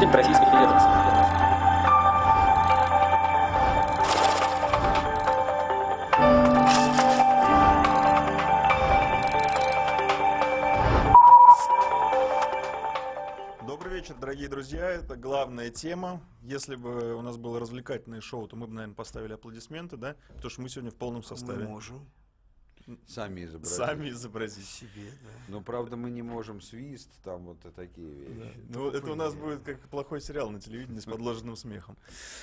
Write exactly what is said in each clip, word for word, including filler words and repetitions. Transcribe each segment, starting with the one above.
президент Российской Федерации. Добрый вечер, дорогие друзья. Это главная тема. Если бы у нас было развлекательное шоу, то мы бы, наверное, поставили аплодисменты, да? Потому что мы сегодня в полном составе. Мы можем. Сами изобразить. Сами изобразить. Себе, да. Но, правда, мы не можем свист, там вот и такие вещи. Да. Ну, это у нас будет как плохой сериал на телевидении с подложенным смехом.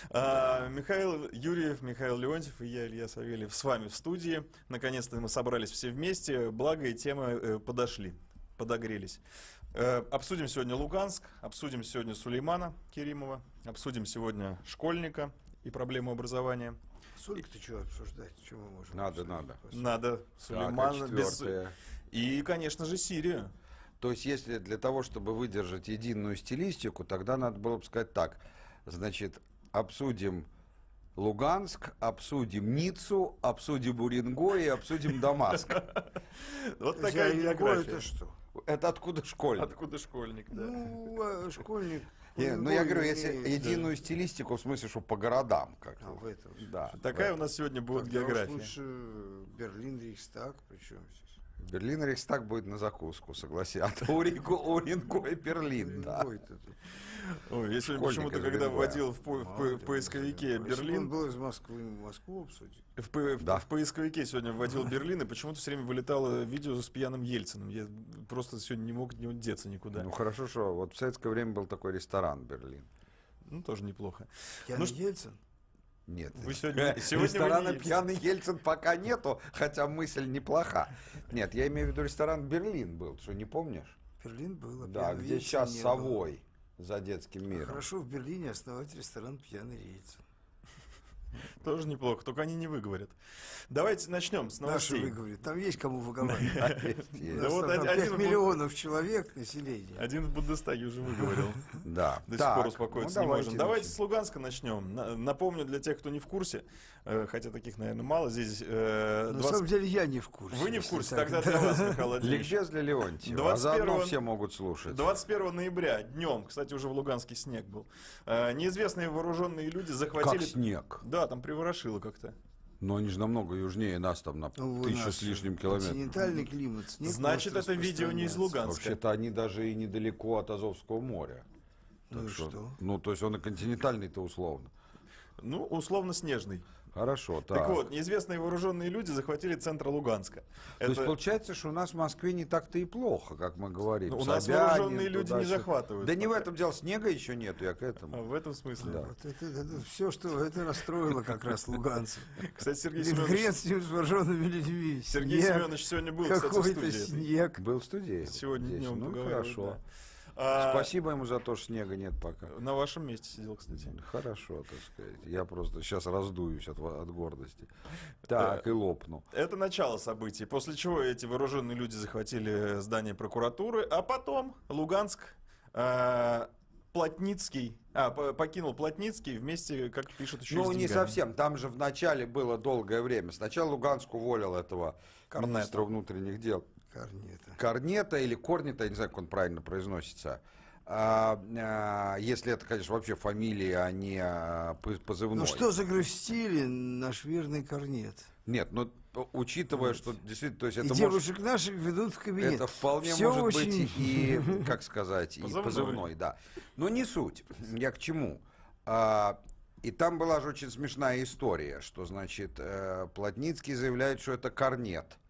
А, Михаил Юрьев, Михаил Леонтьев и я, Илья Савельев, с вами в студии. Наконец-то мы собрались все вместе, благо и темы э, подошли, подогрелись. Э, обсудим сегодня Луганск, обсудим сегодня Сулеймана Керимова, обсудим сегодня школьника и проблему образования. Сульк-то что обсуждать? Что мы можем Надо, обсуждать? надо. Надо Сулеймана Так, а без... четвертое. И, конечно же, Сирию. То есть, если для того, чтобы выдержать единую стилистику, тогда надо было бы сказать так. Значит, обсудим Луганск, обсудим Ниццу, обсудим Уренгой и обсудим Дамаск. Вот такая география. Это что? Это откуда школьник? Откуда школьник, да. Ну, а школьник... Не, ну я говорю, если имеет, единую стилистику, в смысле, что по городам как-то. А, в этом. Да. Такая у нас сегодня будет Тогда уж география. лучше Берлин, Рейхстаг, причем здесь. Берлин Рейхстаг будет на закуску, согласен. А Уренгой, Берлин, да. Ой, это тут. Ой, я сегодня Школьник почему-то, из когда Уренгоя. вводил в, по- в по- Мало в ли, поисковике если бы он Берлин, был из Москвы, Москву обсудить. в, по- в- Да. в поисковике сегодня вводил Берлин, и почему-то все время вылетало видео с пьяным Ельциным. Я просто сегодня не мог от него деться никуда. Ну хорошо, что вот в советское время был такой ресторан Берлин. Ну, тоже неплохо. Ян Ну, ш- Ельцин? Нет. Вы сегодня- сегодня вы Ресторана не- «Пьяный Ельцин» пока нету, хотя мысль неплоха. Нет, я имею в виду ресторан «Берлин» был, что не помнишь? Берлин был. а Да, пьяного где Ельцина сейчас не Совой за детским было. миром. Хорошо в Берлине основать ресторан «Пьяный Ельцин». Тоже неплохо, только они не выговорят. Давайте начнем с Наши новостей. выговорят. Там есть кому выговаривать. Есть, У есть. Да нас вот там один- пять один в- миллионов человек населения. Один в Бундестаге уже выговорил. Да. До сих Так, пор успокоиться ну, не можем. Давайте начнем. с Луганска начнем. На- Напомню для тех, кто не в курсе, э, хотя таких, наверное, мало, здесь э, На двадцать самом деле я не в курсе. Вы не в если курсе, так. тогда для вас, Михаил Владимирович. Ликбез для Леонтьева, а двадцать заодно первого все могут слушать. двадцать первого ноября днем, кстати, уже в Луганске снег был, э, неизвестные вооруженные люди Как захватили... снег. Да, там приворошило как-то. Но они же намного южнее нас, там на Ну, у тысячу нас с лишним километров. Континентальный климат. снег Значит, может это видео не из распространяться. Луганска. Вообще-то они даже и недалеко от Азовского моря. Ну Так и что? Ну, то есть он и континентальный-то условно. Ну, условно снежный. Хорошо, так. Так вот, неизвестные вооруженные люди захватили центр Луганска. То есть Это- получается, что у нас в Москве не так-то и плохо, как мы говорим. Ну, у нас Собянин, вооруженные люди не туда-сюда. захватывают Да не в пока. этом дело, снега еще нету, я к А, этому. в этом смысле. Да. Вот это, все, что это расстроило как раз луганцев. Кстати, Сергей Блин, Семенович, хрен с ним, с вооруженными людьми. Сергей Снег, Семенович сегодня был, кстати, в какой-то студии. снег. Был в студии? Сегодня здесь? днем Ну, поговорил, хорошо. да. А, Спасибо ему за то, что снега нет пока. На вашем месте сидел, кстати. Хорошо, так сказать. Я просто сейчас раздуюсь от, от гордости. Так, и лопну. Это начало событий, после чего эти вооруженные люди захватили здание прокуратуры, а потом Луганск, э, Плотницкий, а, по- покинул Плотницкий вместе, как пишут еще, и Ну, с не деньгами. совсем. Там же вначале было долгое время. Сначала Луганск уволил этого министра внутренних дел. Корнета. Корнета или Корнета, я не знаю, как он правильно произносится. А, а, если это, конечно, вообще фамилия, а не а, поз- позывной. Ну что загрустили наш верный Корнет? Нет, ну учитывая, что действительно, то есть И это может, девушек наших ведут в кабинет. это вполне Всё может очень- быть и, как сказать, и Позывной. позывной, да. Но не суть. Я к чему? А, и там была же очень смешная история, что, значит, э, Плотницкий заявляет, что это Корнет.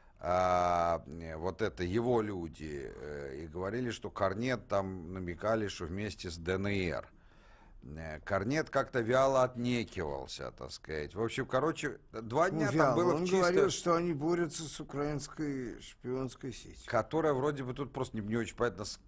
А, э, вот это его люди. э, И говорили, что Корнет там намекали, что вместе с ДНР. Э, Корнет как-то вяло отнекивался, так сказать. В общем, короче, два дня Ну, там вяло. было Он чисто... говорил, что они борются с украинской шпионской сетью. Которая вроде бы тут просто не, не очень понятно. с-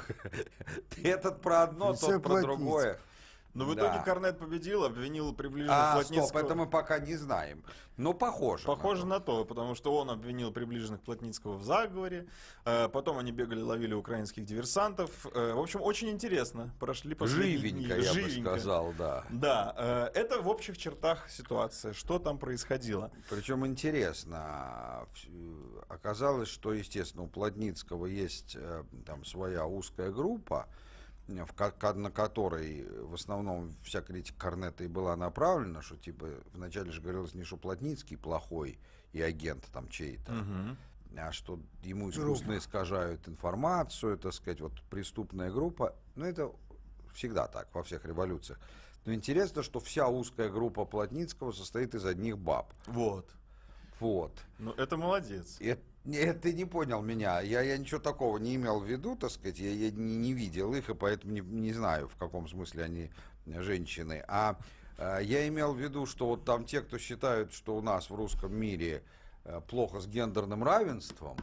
Этот про одно, Лице тот про Плотницкого. другое. Но в Да. итоге Корнет победил, обвинил приближенных А, Плотницкого. стоп, это мы пока не знаем. Но похоже. Похоже на на то, потому что он обвинил приближенных Плотницкого в заговоре, э, потом они бегали, ловили украинских диверсантов. Э, В общем, очень интересно. Прошли то. последние Живенько, дни. я Живенько. бы сказал, да. Да, э, это в общих чертах ситуация, что там происходило. Причем интересно, вс- оказалось, что, естественно, у Плотницкого есть э, там своя узкая группа, в ко- на которой в основном вся критика Корнета и была направлена, что типа вначале же говорилось не что Плотницкий плохой и агент там чей-то, Мгм. а что ему искусственно искажают информацию, так сказать, вот преступная группа. Ну, это всегда так, во всех революциях. Но интересно, что вся узкая группа Плотницкого состоит из одних баб. Вот. Вот. Ну, это молодец. Это, это ты не понял меня. Я, я ничего такого не имел в виду, так сказать. Я, я не, не видел их, и поэтому не, не знаю, в каком смысле они женщины. А э, я имел в виду, что вот там те, кто считают, что у нас в русском мире э, плохо с гендерным равенством,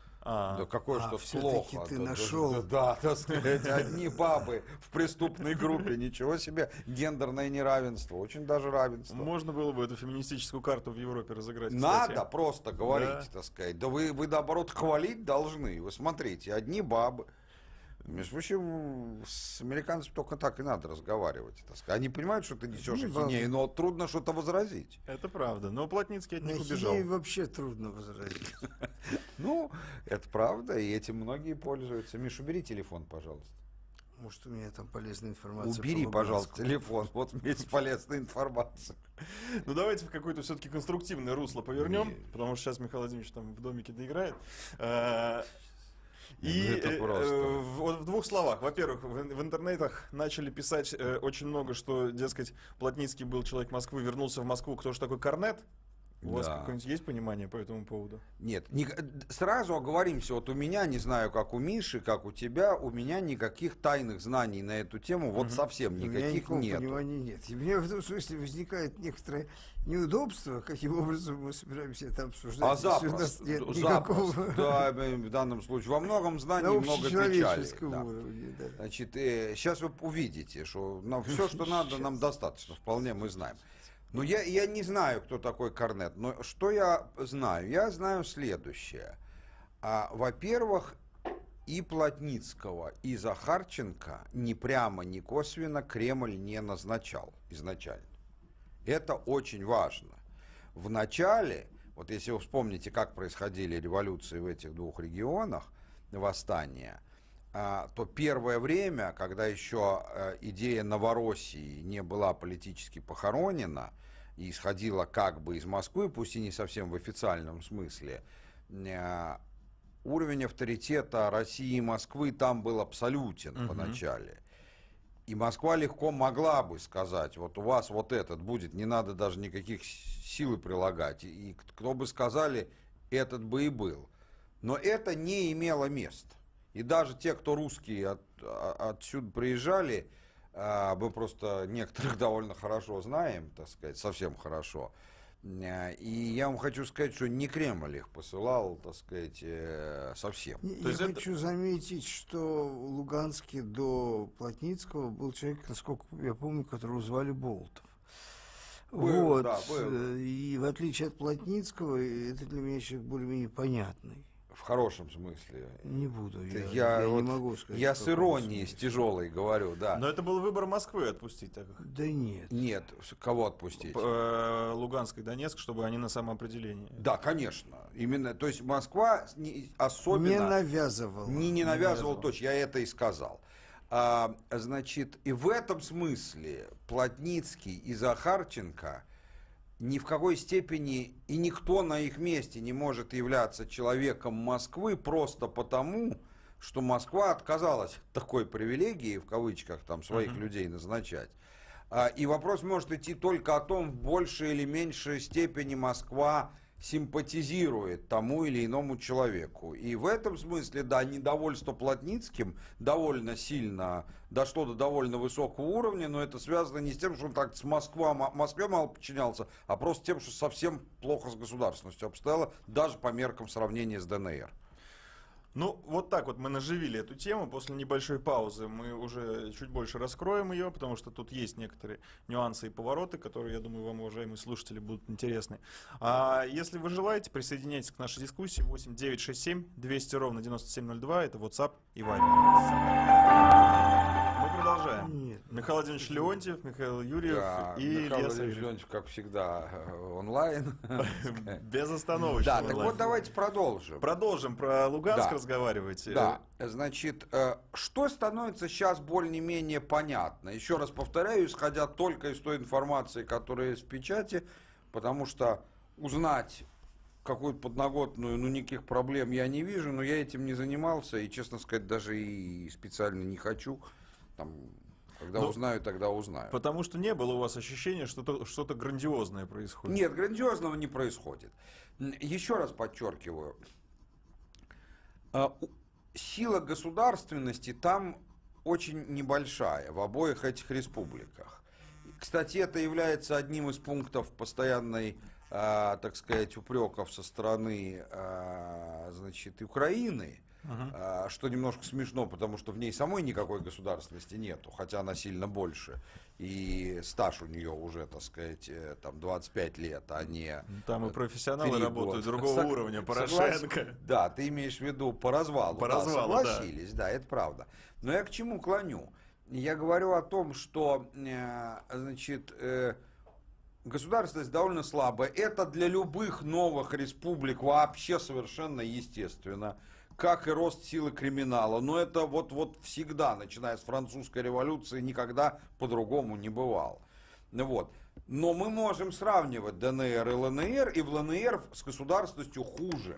А, да какое А, что всё-таки плохо. ты да, да, нашел. Да, да, так сказать, одни бабы в преступной группе. Ничего себе. Гендерное неравенство. Очень даже равенство. можно было бы эту феминистическую карту в Европе разыграть, Надо кстати. просто говорить, Да. так сказать. Да вы, вы, наоборот, хвалить должны. Вы смотрите, одни бабы. Между прочим, с американцами только так и надо разговаривать. Так сказать. Они понимают, что ты несешь Одни ахинею, бабы. но трудно что-то возразить. Это правда. Но Плотницкий от На них убежал. хинею вообще трудно возразить. Ну, это правда, и этим многие пользуются. Миш, убери телефон, пожалуйста. Может, у меня там полезная информация. Убери, по пожалуйста, Луганску. телефон. Вот вместе полезная информация. Ну давайте в какое-то все-таки конструктивное русло повернем, Не. потому что сейчас Михаил Владимирович там в домике доиграет. А, Ну, И это э, просто. э, в, вот в двух словах. Во-первых, в, ин- в интернетах начали писать э, очень много, что, дескать, Плотницкий был человек Москвы, вернулся в Москву. Кто же такой Корнет? У вас Да. какое-нибудь есть понимание по этому поводу? Нет, ни- сразу оговоримся, вот у меня, не знаю, как у Миши, как у тебя, у меня никаких тайных знаний на эту тему вот Мгм. совсем У меня никаких никакого нет. понимания нет. И у меня в этом смысле возникает некоторое неудобство, каким образом мы собираемся это обсуждать. А если у нас запросто, нет запросто, никакого да, в данном случае. Во многом на знаний много печали. общечеловеческом Да. уровне. Да. Значит, сейчас вы увидите, что все, что надо, нам достаточно, вполне мы знаем. Но я, я не знаю, кто такой Корнет, но что я знаю? Я знаю следующее. А, во-первых, и Плотницкого, и Захарченко ни прямо, ни косвенно Кремль не назначал изначально. Это очень важно. В начале, вот если вы вспомните, как происходили революции в этих двух регионах, восстания, а, то первое время, когда еще а, идея Новороссии не была политически похоронена и исходила как бы из Москвы, пусть и не совсем в официальном смысле, а, уровень авторитета России и Москвы там был абсолютен Мгм. в начале. И Москва легко могла бы сказать, вот у вас вот этот будет, не надо даже никаких сил прилагать. И кто бы сказали, этот бы и был. Но это не имело места. И даже те, кто русские от, а- отсюда приезжали, а, мы просто некоторых довольно хорошо знаем, так сказать, совсем хорошо. А, И я вам хочу сказать, что не Кремль их посылал, так сказать, э, совсем. Я То есть я это- хочу заметить, что в Луганске до Плотницкого был человек, насколько я помню, которого звали Болтов. Был, вот. да, был. э, И в отличие от Плотницкого, это для меня человек более-менее понятный. В хорошем смысле. Не буду, я, Я, я вот- не могу сказать. я в с каком иронией, с смысле. тяжелой говорю, да. Но это был выбор Москвы отпустить так, их. Да нет. Нет, кого отпустить? П- э, Луганск и Донецк, чтобы они на самоопределении. Да, конечно. Именно, то есть Москва не- особенно Не навязывал. не, не навязывал точно, я это и сказал. А, значит, и в этом смысле Плотницкий и Захарченко ни в какой степени и никто на их месте не может являться человеком Москвы просто потому, что Москва отказалась от такой привилегии, в кавычках, там, своих Мгм. людей назначать. А, и вопрос может идти только о том, в большей или меньшей степени Москва симпатизирует тому или иному человеку. И в этом смысле, да, недовольство Плотницким довольно сильно дошло до довольно высокого уровня, но это связано не с тем, что он так с Москва, Москве мало подчинялся, а просто тем, что совсем плохо с государственностью обстояло, даже по меркам сравнения с ДНР. Ну, вот так вот мы наживили эту тему. После небольшой паузы мы уже чуть больше раскроем ее, потому что тут есть некоторые нюансы и повороты, которые, я думаю, вам, уважаемые слушатели, будут интересны. А если вы желаете, присоединяйтесь к нашей дискуссии. восемь девятьсот шестьдесят семь двести ровно девяносто семь ноль два. Это WhatsApp и Viber. Мы продолжаем. Нет. Михаил Владимирович Леонтьев, Михаил Юрьев Да, и Михаил Илья Владимирович Савельев. Леонтьев, как всегда, э, онлайн. Безостановочно. Да, так онлайн. вот давайте продолжим. Продолжим про Луганск Да. разговаривать. Да, значит, э, что становится сейчас более-менее понятно? Еще раз повторяю, исходя только из той информации, которая есть в печати, потому что узнать какую-то подноготную, ну, никаких проблем я не вижу, но я этим не занимался, и, честно сказать, даже и специально не хочу. Там, когда Ну, узнаю, тогда узнаю. Потому что не было у вас ощущения, что что-то, что-то грандиозное происходит. Нет, грандиозного не происходит. Еще раз подчеркиваю, а, у- сила государственности там очень небольшая в обоих этих республиках. Кстати, это является одним из пунктов постоянной, а, так сказать, упреков со стороны, а, значит, Украины. Мгм. А, Что немножко смешно, потому что в ней самой никакой государственности нету, хотя она сильно больше. И стаж у нее уже, так сказать, э, там двадцать пять лет, а не... Там и э, профессионалы три работают года. другого Сог- уровня. согласен. Порошенко. Да, ты имеешь в виду по развалу. По Да, развалу, да. согласились, да. это правда. Но я к чему клоню? Я говорю о том, что, э, значит, э, государственность довольно слабая. Это для любых новых республик вообще совершенно естественно. Как и рост силы криминала. Но это вот, вот всегда, начиная с французской революции, никогда по-другому не бывало. Ну вот. Но мы можем сравнивать ДНР и ЛНР, и в ЛНР с государственностью хуже.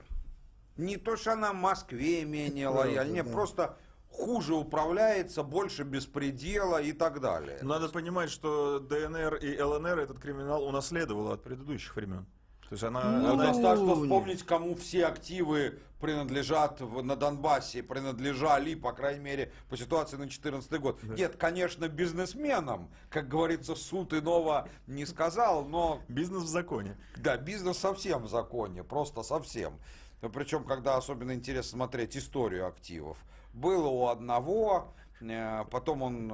Не то, что она в Москве менее Правда, лояльна, нет, да. просто хуже управляется, больше беспредела и так далее. Надо понимать, что ДНР и ЛНР этот криминал унаследовала от предыдущих времен. То есть она, Ну, Ну, она- достаточно нет. вспомнить, кому все активы принадлежат в- на Донбассе, принадлежали, по крайней мере, по ситуации на четырнадцатый год. Нет, конечно, бизнесменам, как говорится, суд иного не сказал, но бизнес в законе. да, бизнес совсем в законе, просто совсем. Ну, Причем, когда особенно интересно смотреть историю активов. Было у одного, э, потом он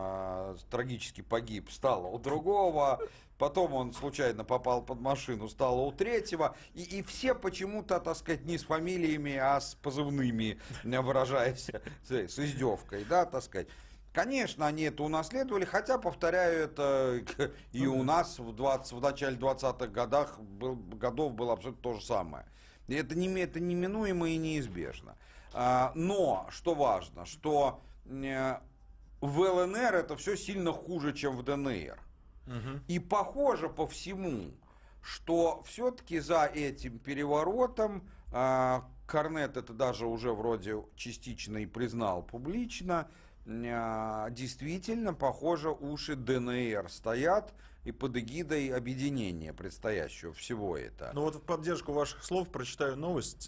э, трагически погиб, стало у другого, потом он случайно попал под машину, стало у третьего. И, и все почему-то, так сказать, не с фамилиями, а с позывными, э, выражаясь с, с издевкой, да, так сказать. Конечно, они это унаследовали, хотя, повторяю, это и у нас в, двадцать, в начале двадцатых годах был, годов было абсолютно то же самое. И это, не, это неминуемо и неизбежно. А, Но, что важно, что э, в ЛНР это все сильно хуже, чем в ДНР. Мгм. И похоже по всему, что все-таки за этим переворотом а, Корнет это даже уже вроде частично и признал публично, а, действительно, похоже, уши ДНР стоят и под эгидой объединения предстоящего всего это. Ну вот в поддержку ваших слов прочитаю новость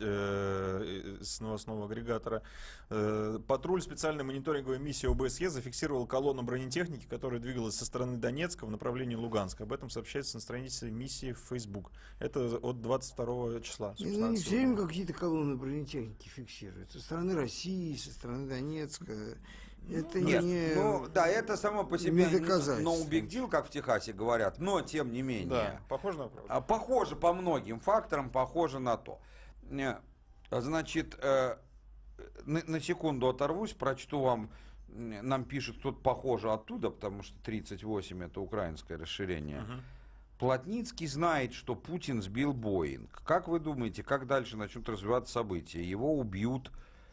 э, с новостного агрегатора. Э, патруль специальной мониторинговой миссии ОБСЕ зафиксировал колонну бронетехники, которая двигалась со стороны Донецка в направлении Луганска. Об этом сообщается на странице миссии в Facebook. Это от двадцать второго числа. Ну, собственно, не отсюда. все время какие-то колонны бронетехники фиксируют. Со стороны России, со стороны Донецка. Это Нет, не... ну да, это само по себе не доказательство. no big deal, как в Техасе говорят, но тем не менее. Да, похоже на правду. А, Похоже по многим факторам, похоже на то. Э, Значит, э, на, на секунду оторвусь, прочту вам. м, Нам пишет кто-то похоже оттуда, потому что тридцать восемь это украинское расширение. Мгм. Плотницкий знает, что Путин сбил Боинг. Как вы думаете, как дальше начнут развиваться события? Его убьют?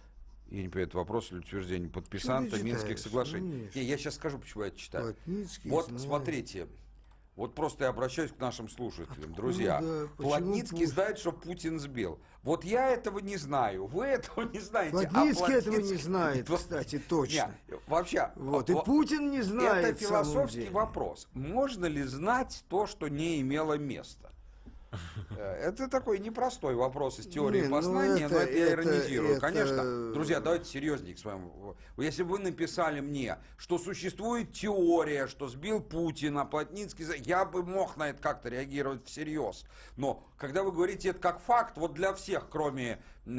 Я не понимаю, это вопрос или утверждение подписанта ты Минских читаешь? соглашений. Ну, нет. Не, я сейчас скажу, почему я это читаю. Плотницкий Вот знает. смотрите, вот просто я обращаюсь к нашим слушателям, друзья. да? Почему Плотницкий Путин? знает, что Путин сбил. Вот я этого не знаю, вы этого не знаете. а Плотницкий этого не Плотницкий- знает, Вот- кстати, точно. Не, вообще, Вот, и во- Путин не знает. это в самом философский деле. вопрос. Можно ли знать то, что не имело места? Э, Это такой непростой вопрос из теории Не, ну познания, но это- это я это- иронизирую. это- Конечно, друзья, давайте серьезнее к своему. Если бы вы написали мне, что существует теория, что сбил Путин, а Плотницкий, за- я бы мог на это как-то реагировать всерьез. Но когда вы говорите это как факт, вот для всех, кроме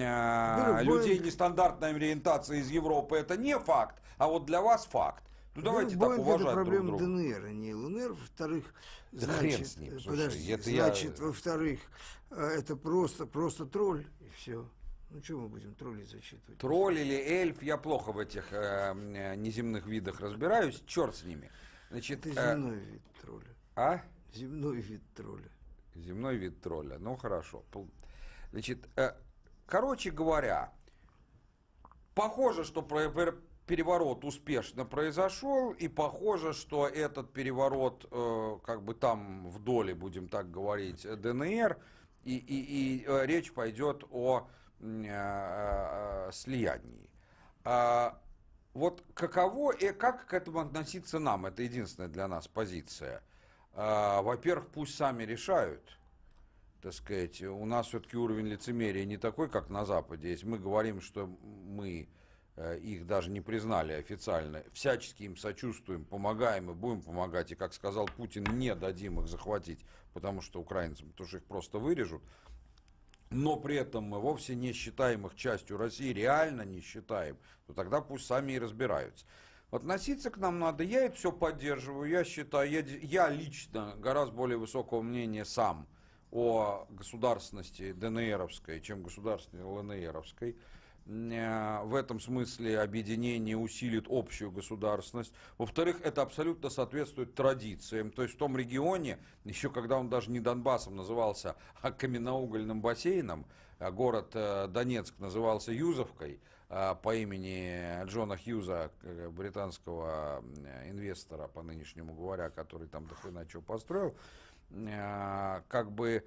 э, любой- людей нестандартной ориентации из Европы, это не факт, а вот для вас факт. Ну давайте так Боинг уважать это друг проблема друга. ДНР, а не ЛНР. Во-вторых, Да значит, хрен с ним, э, слушай, подожди, это я- значит, во-вторых, э, это просто, просто тролль, и все. Ну, что мы будем тролли зачитывать? Тролль или эльф, я плохо в этих э, неземных видах разбираюсь, черт с ними. Значит, Это э, земной вид тролля. а? Земной вид тролля. Земной вид тролля, ну хорошо. Значит, э, короче говоря, похоже, что про- переворот успешно произошел, и похоже, что этот переворот, э, как бы там в доле, будем так говорить, ДНР, и, и, и э, речь пойдет о э, э, слиянии. А вот каково и как к этому относиться нам, это единственная для нас позиция. А, во-первых, пусть сами решают. Так сказать, у нас все-таки уровень лицемерия не такой, как на Западе. Если мы говорим, что мы их даже не признали официально, всячески им сочувствуем, помогаем и будем помогать, и, как сказал Путин, не дадим их захватить, потому что украинцам, потому что их просто вырежут, но при этом мы вовсе не считаем их частью России, реально не считаем, то тогда пусть сами и разбираются. Относиться к нам надо, я это все поддерживаю, я считаю, я, я лично гораздо более высокого мнения сам о государственности ДНРовской, чем государственной ЛНРовской. В этом смысле объединение усилит общую государственность. Во-вторых, это абсолютно соответствует традициям. То есть в том регионе, еще когда он даже не Донбассом назывался, а каменноугольным бассейном, город Донецк назывался Юзовкой по имени Джона Хьюза, британского инвестора, по нынешнему говоря, который там дохрена чего построил, как бы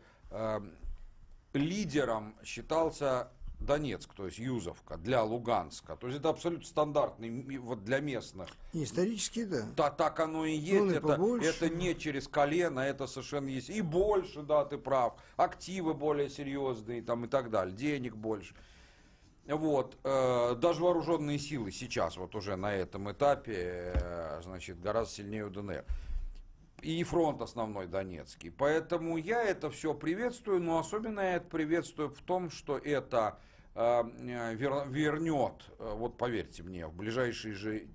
лидером считался Донецк, то есть Юзовка, для Луганска. То есть это абсолютно стандартный вот для местных. Исторически, да. Да, так оно и есть. Зоны Это, побольше. это не через колено, это совершенно есть. И больше, да, ты прав. Активы более серьезные там, и так далее. Денег больше. Вот. Э, даже вооруженные силы сейчас, вот уже на этом этапе, э, значит, гораздо сильнее у ДНР. И фронт основной Донецкий. Поэтому я это все приветствую, но особенно я это приветствую в том, что это э, вер, вернет, вот поверьте мне, в ближайшие же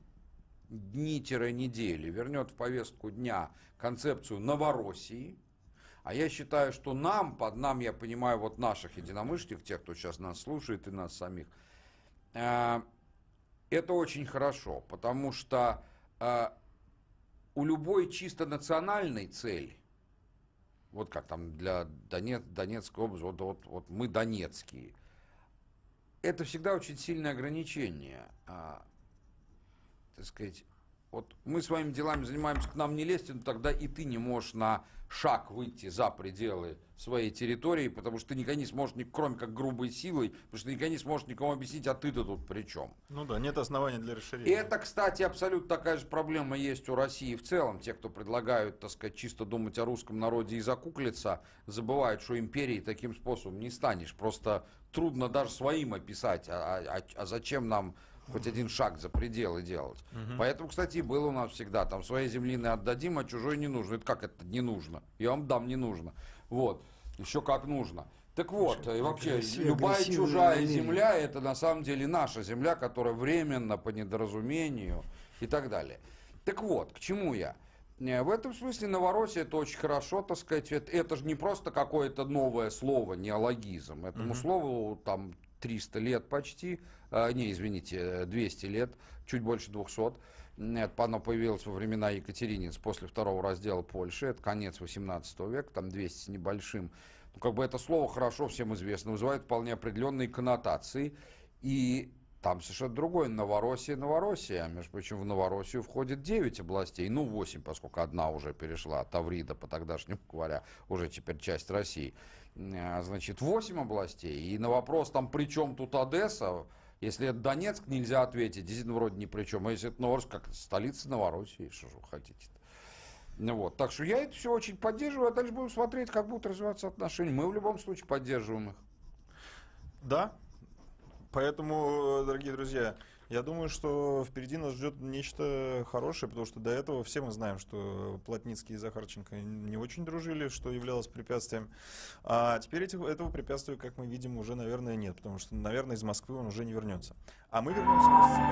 дни-недели, вернет в повестку дня концепцию Новороссии. А я считаю, что нам, под нам, я понимаю, вот наших единомышленников, тех, кто сейчас нас слушает, и нас самих, э, это очень хорошо, потому что э, у любой чисто национальной цели, вот как там для Донец, Донецкой области, вот, вот, вот мы донецкие, это всегда очень сильное ограничение. А, так сказать, вот мы своими делами занимаемся, к нам не лезьте, но тогда и ты не можешь на шаг выйти за пределы своей территории, потому что ты никогда не сможешь, кроме как грубой силой, потому что ты никогда не сможешь никому объяснить, а ты-то тут при чем. Ну да, нет оснований для расширения. И это, кстати, абсолютно такая же проблема есть у России в целом. Те, кто предлагают, так сказать, чисто думать о русском народе и закуклиться, забывают, что империей таким способом не станешь. Просто трудно даже своим описать, а, а, а зачем нам хоть один шаг за пределы делать. Угу. Поэтому, кстати, было у нас всегда, там, своей землины отдадим, а чужой не нужно. Это как это не нужно? Я вам дам, не нужно. Вот. Еще как нужно. Так вот, и вообще, любая чужая земля, это на самом деле наша земля, которая временно, по недоразумению и так далее. Так вот, к чему я? В этом смысле Новороссия это очень хорошо, так сказать, это, это же не просто какое-то новое слово, неологизм. Этому mm-hmm. слову там триста лет почти, а, не, извините, двести лет, чуть больше двухсот. Оно появилось во времена Екатерининс после второго раздела Польши, это конец восемнадцатого века, там двести с небольшим. Ну, как бы это слово хорошо всем известно, вызывает вполне определенные коннотации, и там совершенно другое. Новороссия, Новороссия. Между прочим, в Новороссию входит девять областей, ну восемь, поскольку одна уже перешла, Таврида, по тогдашнему говоря, уже теперь часть России. Значит, восемь областей. И на вопрос, там, при чем тут Одесса, если это Донецк, нельзя ответить, действительно, вроде ни при чем. А если это Новороссия, как столица Новороссии, что же вы хотите-то? Ну, вот. Так что я это все очень поддерживаю, а дальше будем смотреть, как будут развиваться отношения. Мы в любом случае поддерживаем их. Да. Поэтому, дорогие друзья, я думаю, что впереди нас ждет нечто хорошее, потому что до этого все мы знаем, что Плотницкий и Захарченко не очень дружили, что являлось препятствием. А теперь этих, этого препятствия, как мы видим, уже, наверное, нет, потому что, наверное, из Москвы он уже не вернется. А мы вернемся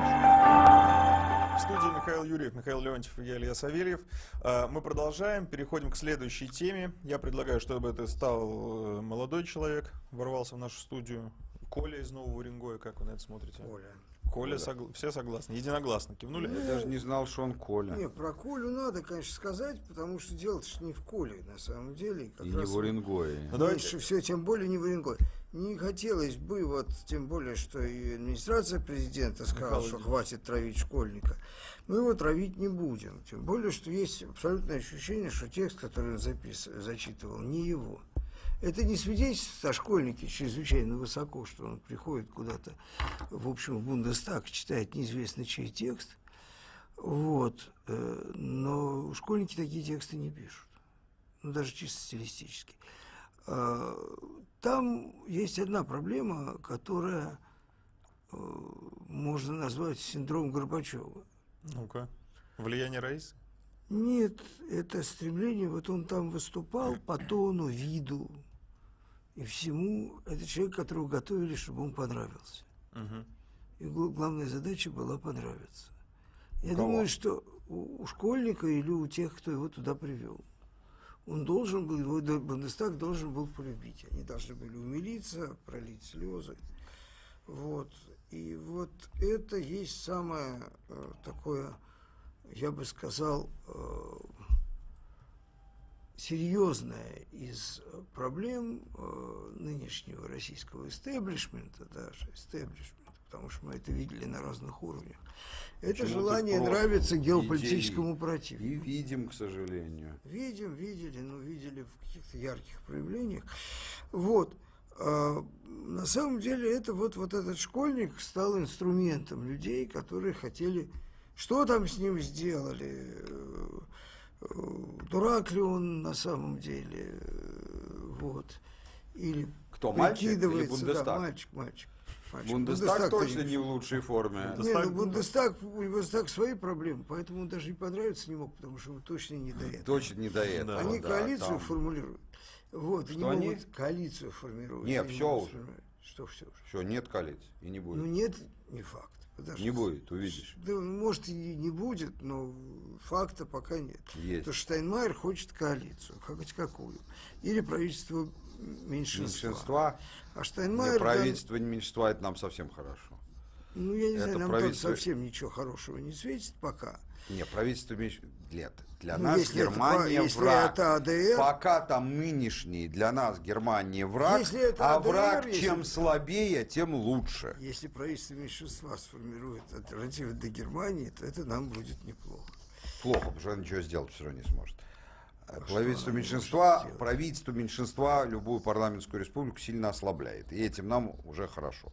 в студии Михаил Юрьев, Михаил Леонтьев и я, Илья Савельев. Мы продолжаем, переходим к следующей теме. Я предлагаю, чтобы это стал молодой человек, ворвался в нашу студию. Коля из Нового Уренгоя, как вы на это смотрите? Коля. Коля, согла- все согласны, единогласно кивнули? Ну, Я даже не знал, что он Коля. Не, про Колю надо, конечно, сказать, потому что дело-то ж не в Коле, на самом деле. Как И не раз в Уренгое. Ну, давайте- меньше все, тем более не в Уренгое. Не хотелось бы, вот, тем более, что и администрация президента сказала, Михаил что Владимирович. хватит травить школьника. Мы его травить не будем. Тем более, что есть абсолютное ощущение, что текст, который он запис... зачитывал, не его. Это не свидетельствует о школьнике чрезвычайно высоко, что он приходит куда-то, в общем, в Бундестаг, читает неизвестно чей текст. Вот. э, Но школьники такие тексты не пишут. Ну, даже чисто стилистически. А, Там есть одна проблема, которая э, можно назвать синдром Горбачева. Ну-ка. Влияние Раисы? Нет, это стремление, вот он там выступал по тону, виду и всему. Это человек, которого готовили, чтобы он понравился. Мгм. И гла- главная задача была понравиться. Я Кого? думаю, что у, у школьника или у тех, кто его туда привел, он должен был, его до- Бундестаг должен был полюбить. Они должны были умилиться, пролить слезы. Вот. И вот это есть самое э, такое, я бы сказал, э, серьезная из проблем э, нынешнего российского истеблишмента, даже истеблишмента, потому что мы это видели на разных уровнях. Это Почему желание тут нравиться просто геополитическому идеи? противнику. И видим, к сожалению. Видим, видели, ну, видели в каких-то ярких проявлениях. Вот. А, на самом деле, это вот, вот этот школьник стал инструментом людей, которые хотели... Что там с ним сделали? Э, э, Дурак ли он на самом деле? Э, Вот. Или Кто, мальчик или прикидывается, Бундестаг? да, мальчик, мальчик. мальчик. Бундестаг Бундестаг-то точно не- не в лучшей форме. Не, ну Бундестаг- Бундестаг, у Бундестаг свои проблемы, поэтому он даже и понравиться не мог, потому что ему точно не до этого. Точно не до этого. Они да, коалицию там. формулируют. Вот, и не Что они? могут коалицию формировать. Не, Они всё могут уже. сформировать. Что все уже? Все, нет коалиции. И не будет. Ну нет, не факт. Подожди. Не будет, увидишь. Да, может, и не будет, но факта пока нет. Есть. Потому что Штайнмайер хочет коалицию, хоть какую. Или правительство меньшинства. Меньшинства. А Не, Штайнмайер... там- правительство не меньшинства, это нам совсем хорошо. ну, я не это знаю, нам правительство- тут совсем ничего хорошего не светит пока. Не, правительство меньш... Нет, для Ну, нас если это Германия по- если враг. это АДР, Пока там нынешний для нас Германия враг, Если это а АДР, враг если- чем слабее, тем лучше. если правительство меньшинства сформирует альтернативу для Германии, то это нам будет неплохо. Плохо, потому что она ничего сделать все равно не сможет. А Правительство что она не меньшинства, может сделать? правительство меньшинства любую парламентскую республику сильно ослабляет. И этим нам уже хорошо.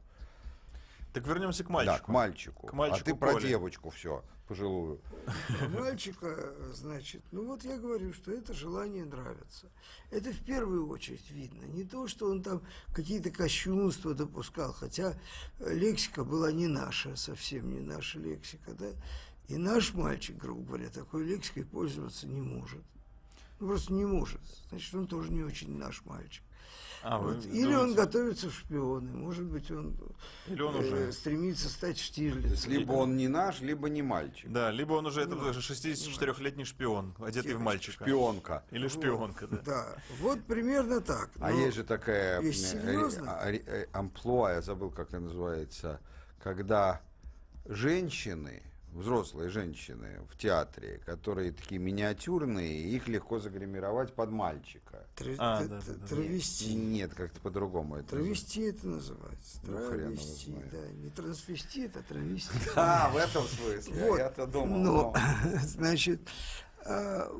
Так вернемся к Да, мальчику. к мальчику. К мальчику а ты про Коле. девочку все, пожилую. А мальчика, значит, ну вот я говорю, что это желание нравится. Это в первую очередь видно. Не то, что он там какие-то кощунства допускал, хотя э, лексика была не наша, совсем не наша лексика, да. И наш мальчик, грубо говоря, такой лексикой пользоваться не может. Ну, просто не может. Значит, он тоже не очень наш мальчик. А, вы Вот. Или думаете- он готовится в шпионы, может быть, он, Или он э, уже... стремится стать То есть Штирлицем. либо он не наш, либо не мальчик. Да, либо он уже Ну, это шестидесятичетырёхлетний шпион, одетый в Девочка, мальчика. Шпионка. Или шпионка, да. Да, вот примерно так. А Но есть же такая есть м, серьезно? ре- а- ре- э, амплуа, я забыл, как это называется, когда женщины, взрослые женщины в театре, которые такие миниатюрные, их легко загримировать под мальчика. тра- А, т- да, т- да, да. Травести. Нет, как-то по-другому это. Травести это называется. Ну, хрен его Травести, знает. да. Не трансвестит, а травести. А, в этом смысле. Вот. Я-то думал. Но, ну. значит, а,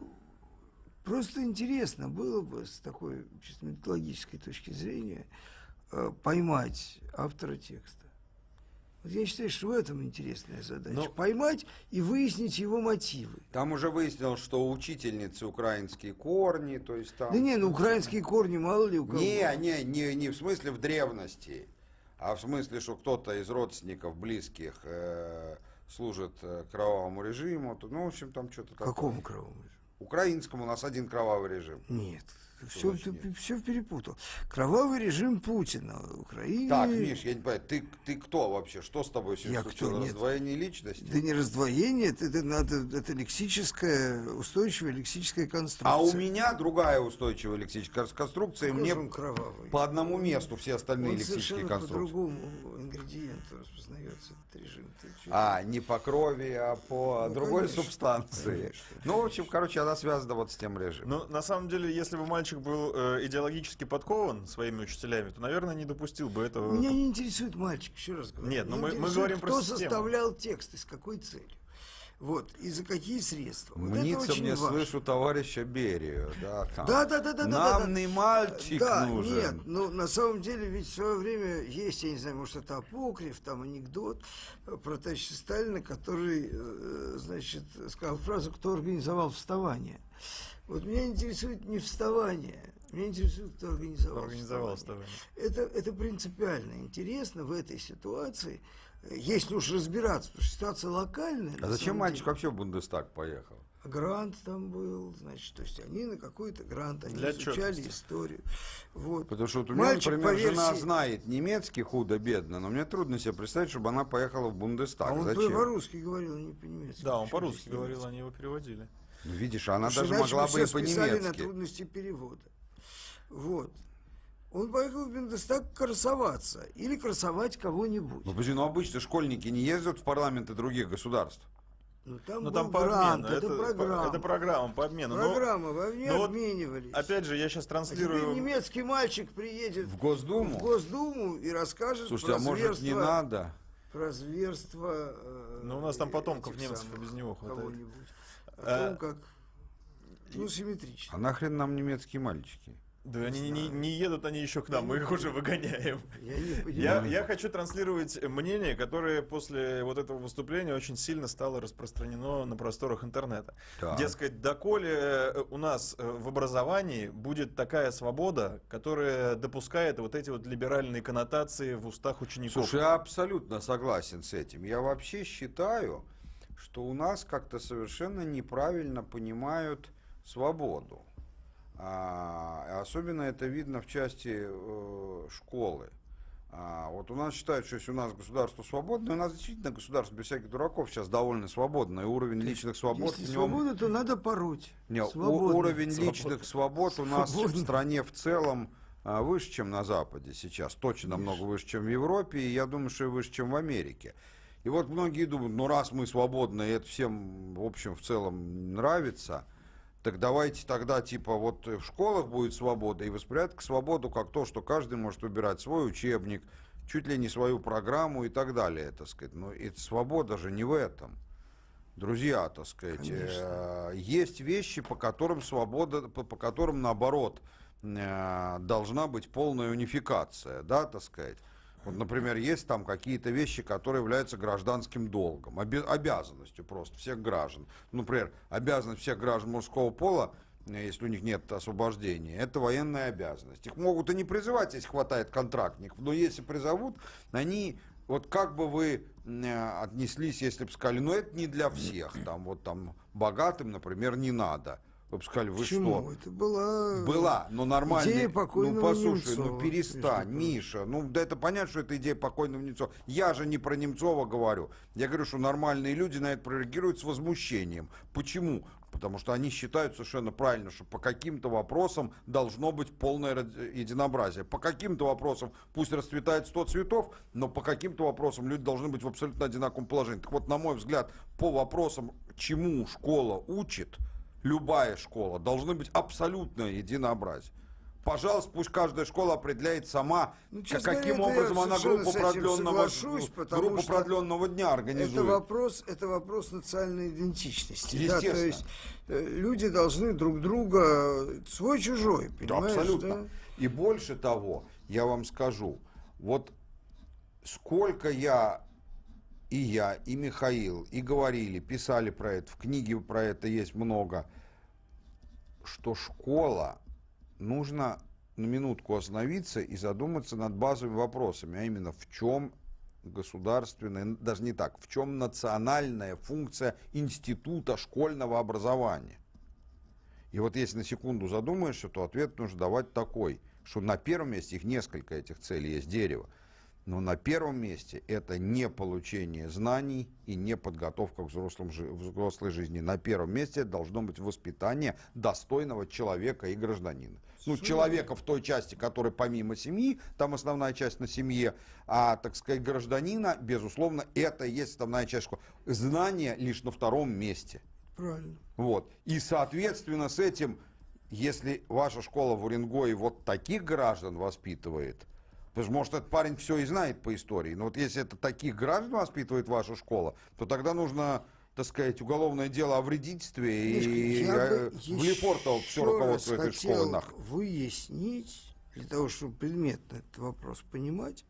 просто интересно было бы с такой чисто методологической точки зрения а, поймать автора текста. Вот я считаю, что в этом интересная задача. Ну, Поймать и выяснить его мотивы. Там уже выяснилось, что у учительницы украинские корни, то есть там... Да не, ну украинские корни мало ли у кого. Не, не, не, не в смысле в древности, а в смысле, что кто-то из родственников близких э, служит э, кровавому режиму. то, ну, в общем, там что-то такое. Какому кровому? Украинскому у нас один кровавый режим. Нет, все, ты все перепутал. Кровавый режим Путина в Украине. Так, Миш, я не понимаю, ты, ты кто вообще? Что с тобой сегодня Я случилось? кто? Нет. Раздвоение личности? Да не раздвоение, это, это, надо, это лексическая, устойчивая лексическая конструкция. А у меня другая устойчивая лексическая конструкция, и мне он кровавый. по одному месту все остальные Он лексические конструкции. по-другому ингредиенту распознается этот режим. А, не по крови, а по ну, другой конечно, субстанции. Конечно. Ну, в общем, короче, она связана вот с тем режимом. Ну, на самом деле, если бы мальчик был э, идеологически подкован своими учителями, то, наверное, не допустил бы этого. Меня не интересует мальчик, еще раз говорю. Нет, но Меня мы, мы интересует, говорим про кто систему. составлял текст и с какой целью. Вот, и за какие средства. Вот Мнится это очень мне, важно. слышу товарища Берию. Да, там. Да, да, да, да, Намный да, да. мальчик да, нужен. Нет, ну на самом деле ведь в свое время есть, я не знаю, может это апокриф, там анекдот про товарища Сталина, который, значит, сказал фразу, кто организовал вставание. Вот меня интересует не вставание, меня интересует, кто организовал, Кто организовал вставание. вставание. Это, это принципиально интересно в этой ситуации, если уж разбираться, потому что ситуация локальная. А зачем мальчик вообще в Бундестаг поехал? Грант там был, значит, то есть они на какой-то грант, они Для изучали отчетности. историю. Вот. Потому что вот у меня, Мальчик, например, по жена версии- знает немецкий худо-бедно, но мне трудно себе представить, чтобы она поехала в Бундестаг. А он Зачем? по-русски говорил, а не по-немецки. Да, он Почему по-русски здесь говорил, немецкий? они его переводили. Ну, видишь, она Потому что даже иначе могла бы бы и все списали на по-немецки. трудности перевода. Вот. Он поехал в Бундестаг красоваться или красовать кого-нибудь. Ну, подожди, ну обычно школьники не ездят в парламенты других государств. Ну там Ну был там по грант, обмену. это, Это, программа. это программа по обмену. Но, Программа, во мне ну вот обменивались. опять же, я сейчас А теперь транслирую. немецкий мальчик приедет В Госдуму? в Госдуму и расскажет Слушайте, про а может зверство, не надо? про зверство. э, Ну, у нас там потомков этих немцев, самых, и без него хватает. кого-нибудь. А, О том, как, ну, симметрично. А нахрен нам немецкие мальчики? Да они не, знаю. не едут, они еще к нам, мы их уже выгоняем. Я не понимаю. Я, я хочу транслировать мнение, которое после вот этого выступления очень сильно стало распространено на просторах интернета. Так. Дескать, доколе у нас в образовании будет такая свобода, которая допускает вот эти вот либеральные коннотации в устах учеников. Слушай, я абсолютно согласен с этим. Я вообще считаю, что у нас как-то совершенно неправильно понимают свободу. А, особенно это видно в части э, школы. А, вот у нас считают, что если у нас государство свободное, у нас действительно государство без всяких дураков сейчас довольно свободное. Уровень личных свобод Если в нем... свобода, то надо пороть. Не, у- Свободно. уровень Свободно. личных свобод у нас Свободно. в стране в целом а, выше, чем на Западе сейчас. Точно намного выше, чем в Европе, и я думаю, что и выше, чем в Америке. И вот многие думают, ну раз мы свободны, и это всем, в общем, в целом нравится, так давайте тогда, типа, вот в школах будет свобода, и воспринимать к свободу как то, что каждый может выбирать свой учебник, чуть ли не свою программу и так далее, так сказать. Но и свобода же не в этом. Друзья, так сказать, э, есть вещи, по которым свобода, по, по которым, наоборот, э, должна быть полная унификация, да, так сказать. Вот, например, есть там какие-то вещи, которые являются гражданским долгом, оби- обязанностью просто всех граждан. Например, обязанность всех граждан мужского пола, если у них нет освобождения, это военная обязанность. Их могут и не призывать, если хватает контрактников, но если призовут, они, вот как бы вы э, отнеслись, если бы сказали, ну это не для всех, там вот там богатым, например, не надо. Вы бы сказали, вы Почему? что? Это была... Была, но нормально. идея Ну покойного послушай, Немцова, ну перестань, между прочим. Миша. Ну да это понятно, что это идея покойного Немцова. Я же не про Немцова говорю. Я говорю, что нормальные люди на это прореагируют с возмущением. Почему? Потому что они считают совершенно правильно, что по каким-то вопросам должно быть полное единообразие. По каким-то вопросам пусть расцветает сто цветов, но по каким-то вопросам люди должны быть в абсолютно одинаковом положении. Так вот, на мой взгляд, по вопросам, чему школа учит, любая школа, должны быть абсолютное единообразие. Пожалуйста, пусть каждая школа определяет сама, Ну, к- честно каким говоря, образом я она совершенно группу с этим продленного, соглашусь, потому группу что продленного дня организует. Это вопрос, это вопрос национальной идентичности. Да, Естественно. то есть э, люди должны друг друга свой-чужой, Да, понимаешь? абсолютно. Да? И больше того, я вам скажу, вот сколько я, и я, и Михаил, и говорили, писали про это, в книге про это есть много, что школа, нужно на минутку остановиться и задуматься над базовыми вопросами, а именно в чем государственная, даже не так, в чем национальная функция института школьного образования. И вот если на секунду задумаешься, то ответ нужно давать такой, что на первом месте, их несколько этих целей, есть дерево, но на первом месте это не получение знаний и не подготовка к взрослым, взрослой жизни. На первом месте должно быть воспитание достойного человека и гражданина. Ну, человека в той части, который помимо семьи, там основная часть на семье, а, так сказать, гражданина, безусловно, это и есть основная часть школы. Знания лишь на втором месте. Правильно. Вот. И, соответственно, с этим, если ваша школа в Уренгое вот таких граждан воспитывает, потому что, может, этот парень все и знает по истории, но вот если это таких граждан воспитывает ваша школа, то тогда нужно, так сказать, уголовное дело о вредительстве и в Лефортово все руководство этой школы нахуй. Выяснить, для того, чтобы предметно этот вопрос понимать,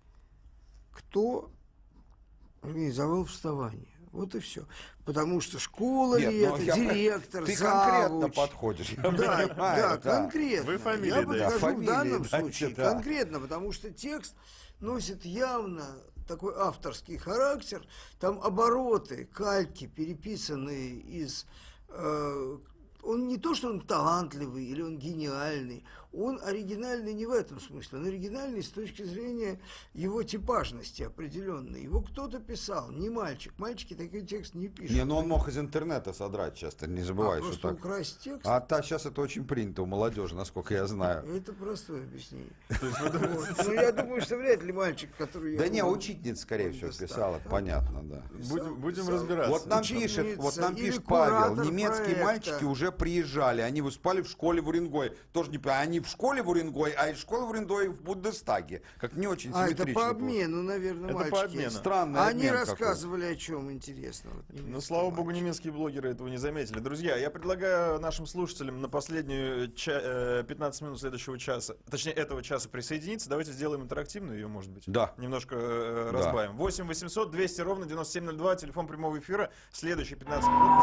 кто организовал вставание. Вот и все. Потому что школа Нет, ли это, я, директор, ты завуч. конкретно подходишь. Я Да, понимаю, да, да, конкретно. Вы фамилии, я да. подхожу Фамилии, в данном да, случае да. конкретно, потому что текст носит явно такой авторский характер. Там обороты, кальки, переписанные из... Э, он не то, что он талантливый или он гениальный, он оригинальный не в этом смысле, он оригинальный с точки зрения его типажности определенной. Его кто-то писал, не мальчик. Мальчики такой текст не пишут. Не, но он мог из интернета содрать часто, не забывай, а, что просто так. украсть текст? А та, сейчас это очень принято у молодежи, насколько я знаю. Это простое объяснение. Вот. Но я думаю, что вряд ли мальчик, который... Да не, учительница, скорее всего, писала, понятно, да. Будем, будем разбираться. Вот нам Ученица пишет, вот нам или пишет Павел, куратор немецкие проекта. мальчики уже приезжали, они выступали в школе в Уренгое. Тоже не понимаю, они в школе в Уренгое, а из школы в Уренгое в Бундестаге. Как не очень А, симметрично. это по обмену, наверное, Это мальчики. по обмену. Странный А они обмен рассказывали о чем интересного. Ну, слава богу, немецкие блогеры этого не заметили. Друзья, я предлагаю нашим слушателям на последнюю ча- пятнадцать минут следующего часа, точнее этого часа присоединиться. Давайте сделаем интерактивную ее, может быть. Да. Немножко э, Да. разбавим. восемь восемьсот двести ровно девяносто семь ноль два, телефон прямого эфира. Следующие пятнадцать минут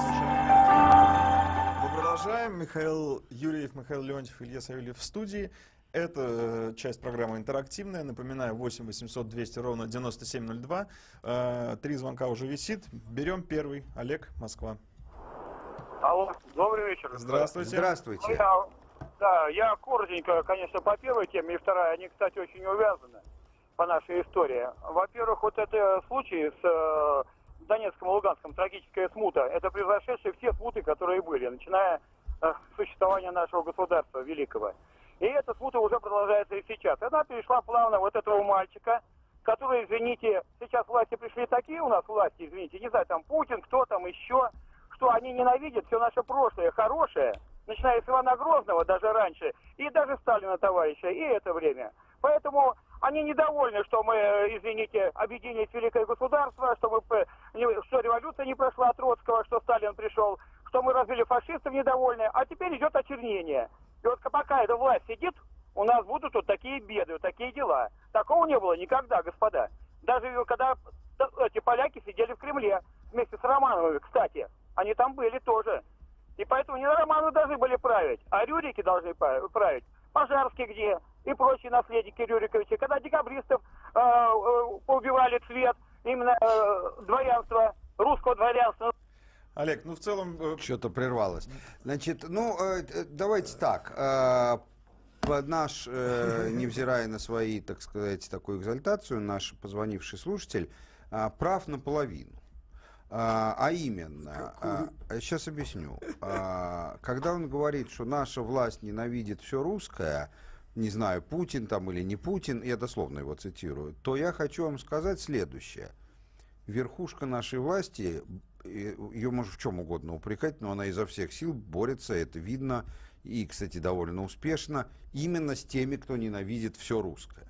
посвящаем. Мы продолжаем. Михаил Юрьев, Михаил Леонтьев, Илья Савельев в студии. Это часть программы интерактивная. Напоминаю, восемь восемьсот двести ровно девяносто семь ноль два. Э, Три звонка уже висит. Берем первый. Олег, Москва. Алло, добрый вечер. Здравствуйте. Здравствуйте. Я, да, я коротенько, конечно, по первой теме, и вторая, они, кстати, очень увязаны по нашей истории. Во-первых, вот это случай с э, Донецком и Луганском, трагическая смута, это произошедшие все смуты, которые были, начиная э, с существования нашего государства великого. И эта смута уже продолжается и сейчас. Она перешла плавно вот этого мальчика, который, извините, сейчас власти пришли такие у нас власти, извините, не знаю, там Путин, кто там еще, что они ненавидят все наше прошлое хорошее, начиная с Ивана Грозного даже раньше, и даже Сталина товарища, и это время. Поэтому они недовольны, что мы, извините, объединились в великое государство, что, мы, что революция не прошла от Троцкого, что Сталин пришел, что мы развили фашистов недовольны, а теперь идет очернение. И вот пока эта власть сидит, у нас будут вот такие беды, вот такие дела. Такого не было никогда, господа. Даже когда эти поляки сидели в Кремле вместе с Романовыми, кстати. Они там были тоже. И поэтому не Романовы должны были править, а Рюрики должны править. Пожарский где? И прочие наследники Рюриковича. Когда декабристов э, э, поубивали цвет, именно э, дворянство, русского дворянства. Олег, ну в целом... э, Что-то прервалось. Значит, ну, э, э, давайте так. э, под наш, э, невзирая на свои, так сказать, такую экзальтацию, наш позвонивший слушатель э, прав наполовину. А, а именно, а, сейчас объясню. А, когда он говорит, что наша власть ненавидит все русское, не знаю, Путин там или не Путин, я дословно его цитирую, то я хочу вам сказать следующее. Верхушка нашей власти, ее можно в чем угодно упрекать, но она изо всех сил борется, это видно, и, кстати, довольно успешно, именно с теми, кто ненавидит все русское.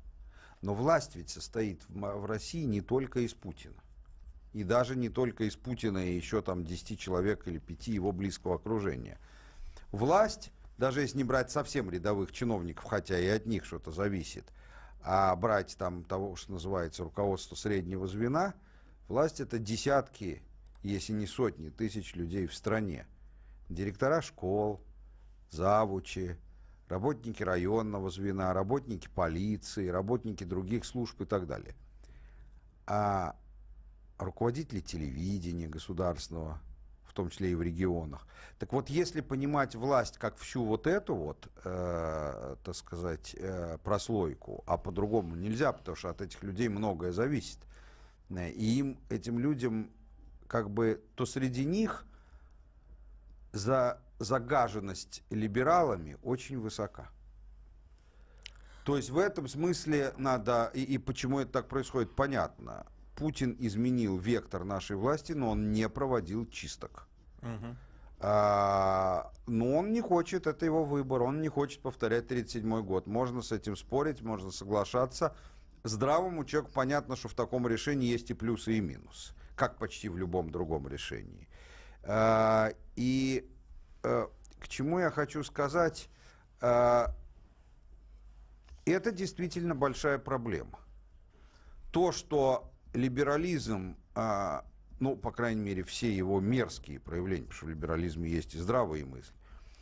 Но власть ведь состоит в, в России не только из Путина. И даже не только из Путина и еще там десяти человек или пяти его близкого окружения. Власть, даже если не брать совсем рядовых чиновников, хотя и от них что-то зависит, а брать там того, что называется руководство среднего звена, власть это десятки, если не сотни тысяч людей в стране. Директора школ, завучи, работники районного звена, работники полиции, работники других служб и так далее. А руководители телевидения государственного, в том числе и в регионах. Так вот, если понимать власть как всю вот эту вот, э, так сказать, э, прослойку, а по-другому нельзя, потому что от этих людей многое зависит, и им, этим людям, как бы, то среди них за загаженность либералами очень высока. То есть в этом смысле надо, и, и почему это так происходит, понятно. Путин изменил вектор нашей власти, но он не проводил чисток. Угу. А, но он не хочет, это его выбор, он не хочет повторять тридцать седьмой год. Можно с этим спорить, можно соглашаться. Здравому человеку понятно, что в таком решении есть и плюсы, и минусы, как почти в любом другом решении. А, и а, к чему я хочу сказать, а, это действительно большая проблема. То, что либерализм, а, ну, по крайней мере, все его мерзкие проявления, потому что в либерализме есть и здравые мысли,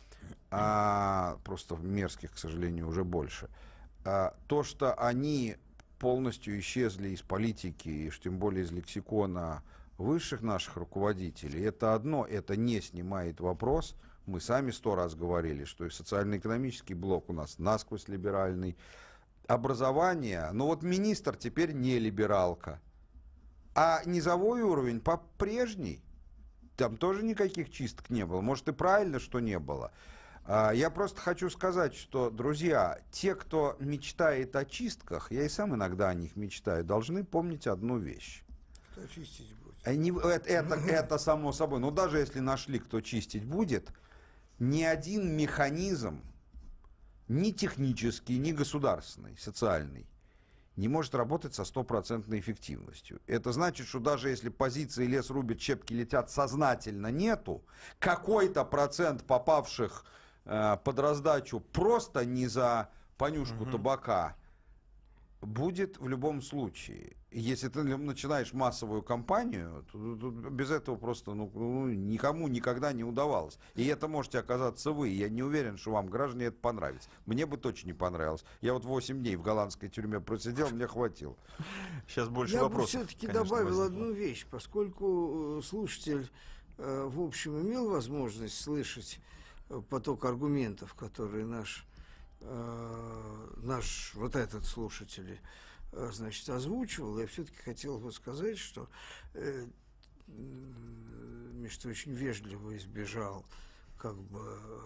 а, просто мерзких, к сожалению, уже больше, а, то, что они полностью исчезли из политики, и уж тем более из лексикона высших наших руководителей, это одно, это не снимает вопрос. Мы сами сто раз говорили, что и социально-экономический блок у нас насквозь либеральный. Образование, ну вот министр теперь не либералка. А низовой уровень по-прежний. Там тоже никаких чисток не было. Может, и правильно, что не было. Я просто хочу сказать, что, друзья, те, кто мечтает о чистках, я и сам иногда о них мечтаю, должны помнить одну вещь. Кто чистить будет? Они, это, это, это само собой. Но даже если нашли, кто чистить будет, ни один механизм, ни технический, ни государственный, социальный, не может работать со стопроцентной эффективностью. Это значит, что даже если позиции лес рубят, щепки летят сознательно нету, какой-то процент попавших э, под раздачу просто не за понюшку угу. табака будет в любом случае. Если ты начинаешь массовую кампанию, то, то без этого просто ну, ну, никому никогда не удавалось. И это можете оказаться вы. Я не уверен, что вам, граждане, это понравится. Мне бы точно не понравилось. Я вот восемь дней в голландской тюрьме просидел, мне хватило. Сейчас больше Я вопросов. Я бы все-таки добавил возникло. одну вещь. Поскольку слушатель, в общем, имел возможность слышать поток аргументов, которые наш, наш вот этот слушатель значит, озвучивал, я все-таки хотел бы сказать, что э, Миш, ты очень вежливо избежал как бы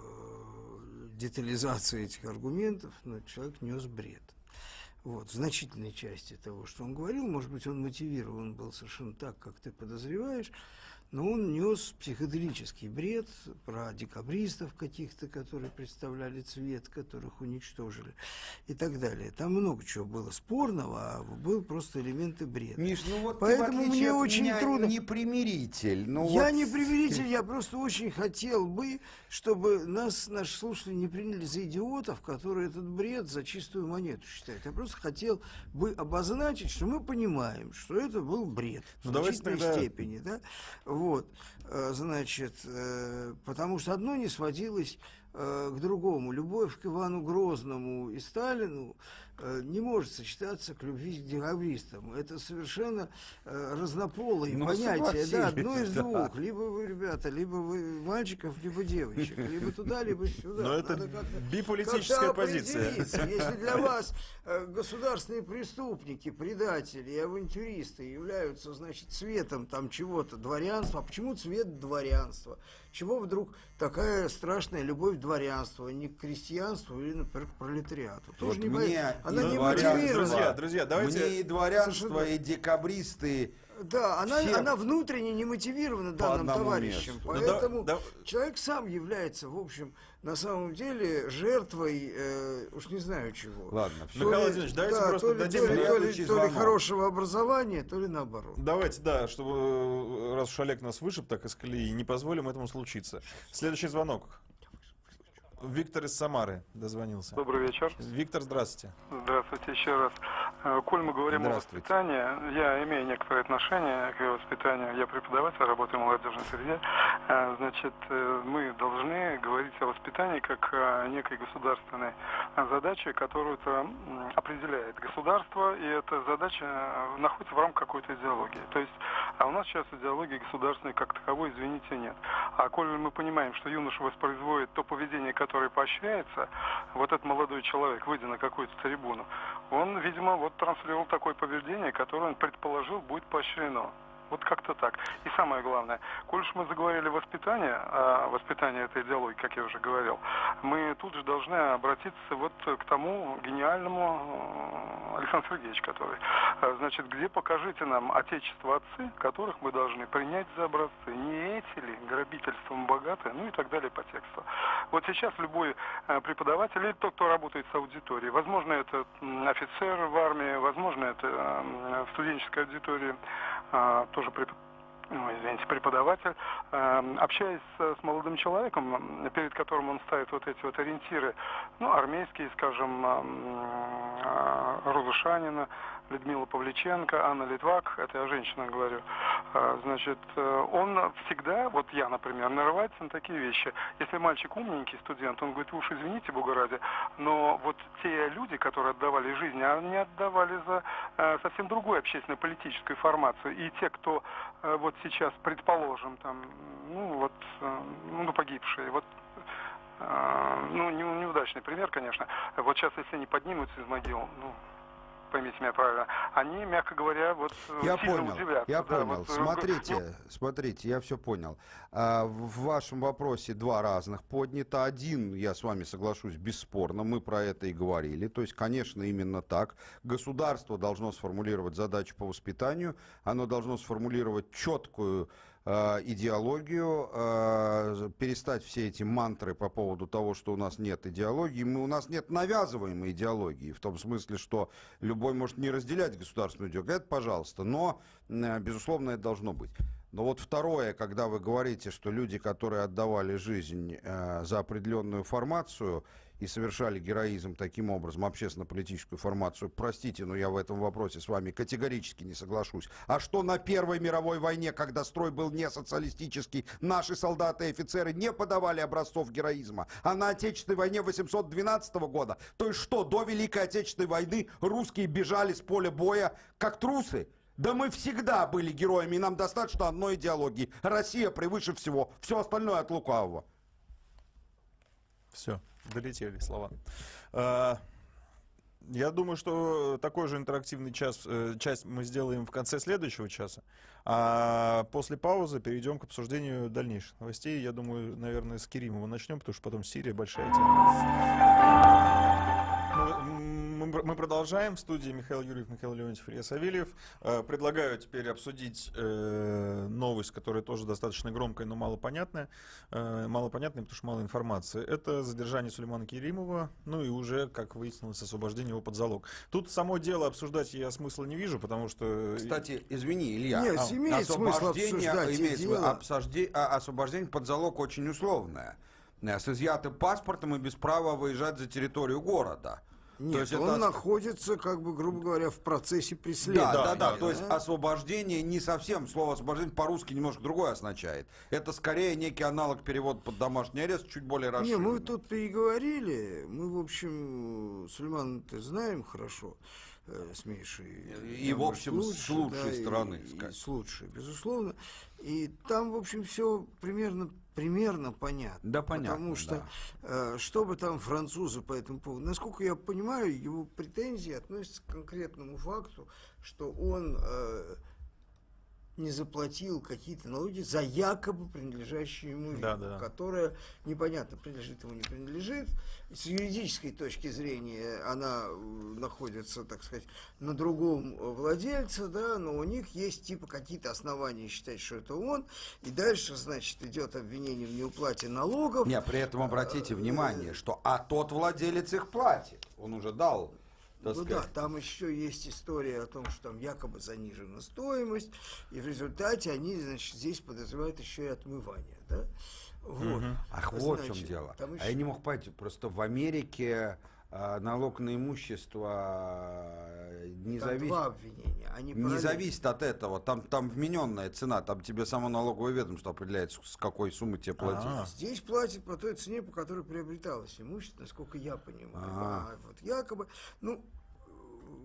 э, детализации этих аргументов, но человек нес бред. Вот, в значительной части того, что он говорил, может быть, он мотивирован был совершенно так, как ты подозреваешь, но он нес психоделический бред про декабристов каких-то, которые представляли цвет, которых уничтожили и так далее. Там много чего было спорного, а был просто элементы бреда. Миш, ну вот поэтому ты, мне очень трудно. Не примиритель. Ну я вот... не примиритель, я просто очень хотел бы, чтобы нас, наши слушатели, не приняли за идиотов, которые этот бред за чистую монету считают. Я просто хотел бы обозначить, что мы понимаем, что это был бред в ну, значительной тогда... степени, да. Вот, значит, потому что одно не сводилось к другому. Любовь к Ивану Грозному и Сталину не может сочетаться к любви к декабристам. Это совершенно разнополые ну, понятия. Да, одно из да. двух. Либо вы, ребята, либо вы мальчиков, либо девочек. Либо туда, либо сюда. Но это биполитическая позиция. Если для вас государственные преступники, предатели и авантюристы являются, значит, цветом там чего-то, дворянства, а почему цвет дворянства? Чего вдруг такая страшная любовь к дворянству, а не к крестьянству или, например, к пролетариату? Тоже вот не мне она и не мотивирована. Друзья, друзья, давайте... Мне и дворянство, совершенно... и декабристы... Да, она, она внутренне не мотивирована данным товарищем. Месту. Поэтому ну, да, да. человек сам является, в общем, на самом деле, жертвой, э, уж не знаю чего. Ладно, все. Михаил Владимирович, давайте да, просто то ли, дадим... То ли, то ли, то ли хорошего образования, то ли наоборот. Давайте, да, чтобы, раз уж Олег нас вышиб так из колеи, не позволим этому случиться. Следующий звонок. Виктор из Самары дозвонился. Добрый вечер. Виктор, здравствуйте. Здравствуйте еще раз. Коль мы говорим о воспитании, я имею некоторое отношение к воспитанию. Я преподаватель, работаю в молодежной среде. Значит, мы должны говорить о воспитании как о некой государственной задаче, которую определяет государство, и эта задача находится в рамках какой-то идеологии. То есть, а у нас сейчас идеологии государственной как таковой, извините, нет. А коль мы понимаем, что юноша воспроизводит то поведение, которое поощряется, вот этот молодой человек, выйдя на какую-то трибуну, он, видимо, вот транслировал такое поведение, которое он предположил будет поощрено. Вот как-то так. И самое главное, коль уж мы заговорили воспитание, а воспитание этой идеологии, как я уже говорил, мы тут же должны обратиться вот к тому гениальному Александру Сергеевичу, который, значит, где покажите нам отечество отцы, которых мы должны принять за образцы. Не эти ли грабительством богатые, ну и так далее по тексту. Вот сейчас любой преподаватель или тот, кто работает с аудиторией, возможно, это офицер в армии, возможно, это в студенческой аудитории, тоже преподаватель, ну, извините, преподаватель, э, общаясь с, с молодым человеком, перед которым он ставит вот эти вот ориентиры, ну, армейские, скажем, э, э, Роза Шанина, Людмила Павличенко, Анна Литвак, это я о женщинах говорю, э, значит, э, он всегда, вот я, например, нарывается на такие вещи. Если мальчик умненький, студент, он говорит, вы уж извините, Бога ради, но вот те люди, которые отдавали жизнь, они отдавали за э, совсем другую общественно-политическую формацию. И те, кто э, вот сейчас, предположим, там, ну, вот, э, ну, погибшие, вот, э, ну, не, неудачный пример, конечно, вот сейчас, если они поднимутся из могил, ну, поймите меня правильно, они, мягко говоря, вот я сильно понял, удивляются. я да, понял. Вот, смотрите, ну, смотрите, я все понял. А, в вашем вопросе два разных поднято. Один, я с вами соглашусь, бесспорно, мы про это и говорили. То есть, конечно, именно так. Государство должно сформулировать задачу по воспитанию, оно должно сформулировать четкую идеологию, перестать все эти мантры по поводу того, что у нас нет идеологии. Мы, у нас нет навязываемой идеологии, в том смысле, что любой может не разделять государственную идеологию. Это, пожалуйста, но, безусловно, это должно быть. Но вот второе, когда вы говорите, что люди, которые отдавали жизнь э, за определенную формацию и совершали героизм таким образом, общественно-политическую формацию, простите, но я в этом вопросе с вами категорически не соглашусь. А что на Первой мировой войне, когда строй был не социалистический, наши солдаты и офицеры не подавали образцов героизма, а на Отечественной войне восемьсот двенадцатого года, то есть что, до Великой Отечественной войны русские бежали с поля боя как трусы? Да мы всегда были героями, и нам достаточно одной идеологии. Россия превыше всего, все остальное от лукавого. Все, долетели слова. Я думаю, что такой же интерактивный час, часть мы сделаем в конце следующего часа, а после паузы перейдем к обсуждению дальнейших новостей. Я думаю, наверное, с Керимова начнем, потому что потом Сирия большая тема. Мы продолжаем. В студии Михаил Юрьев, Михаил Леонтьев, Илья Савельев. Предлагаю теперь обсудить э, новость, которая тоже достаточно громкая, но малопонятная. Э, малопонятная, потому что мало информации. Это задержание Сулеймана Керимова, ну и уже, как выяснилось, освобождение его под залог. Тут само дело обсуждать я смысла не вижу, потому что... Кстати, извини, Илья. Нет, а, имеет смысл обсуждать имеет обсуждение, освобождение под залог очень условное. С изъятым паспортом и без права выезжать за территорию города. Нет, то есть он это... находится, как бы, грубо говоря, в процессе преследования. Да, да, да, да, то есть освобождение не совсем, слово освобождение по-русски немножко другое означает. Это скорее некий аналог перевода под домашний арест, чуть более расширенный. Не, мы тут переговорили, мы, в общем, Сулеймана-то знаем хорошо, э, с Мишей. И, и в общем, лучше, с лучшей да, стороны. И, и с лучшей, безусловно. И там, в общем, все примерно... Примерно понятно. Да, понятно. Потому что, да. э, что бы там французы по этому поводу... Насколько я понимаю, его претензии относятся к конкретному факту, что он э, не заплатил какие-то налоги за якобы принадлежащую ему виллу, да, да. которая непонятно, принадлежит ему, не принадлежит. С юридической точки зрения она находится, так сказать, на другом владельце, да, но у них есть типа какие-то основания считать, что это он, и дальше, значит, идет обвинение в неуплате налогов. Не, при этом обратите внимание, что а тот владелец их платит, он уже дал. Ну да, там еще есть история о том, что там якобы занижена стоимость, и в результате они, значит, здесь подозревают еще и отмывание, да? Вот. Угу. Ах, вот в чем дело. Еще... А я не мог понять, просто в Америке а, налог на имущество не зависит... Два обвинения. Они не зависит от этого. Там, там вмененная цена, там тебе само налоговое ведомство определяет, с какой суммы тебе платить. А-а-а. Здесь платят по той цене, по которой приобреталось имущество, насколько я понимаю. А, вот якобы, ну,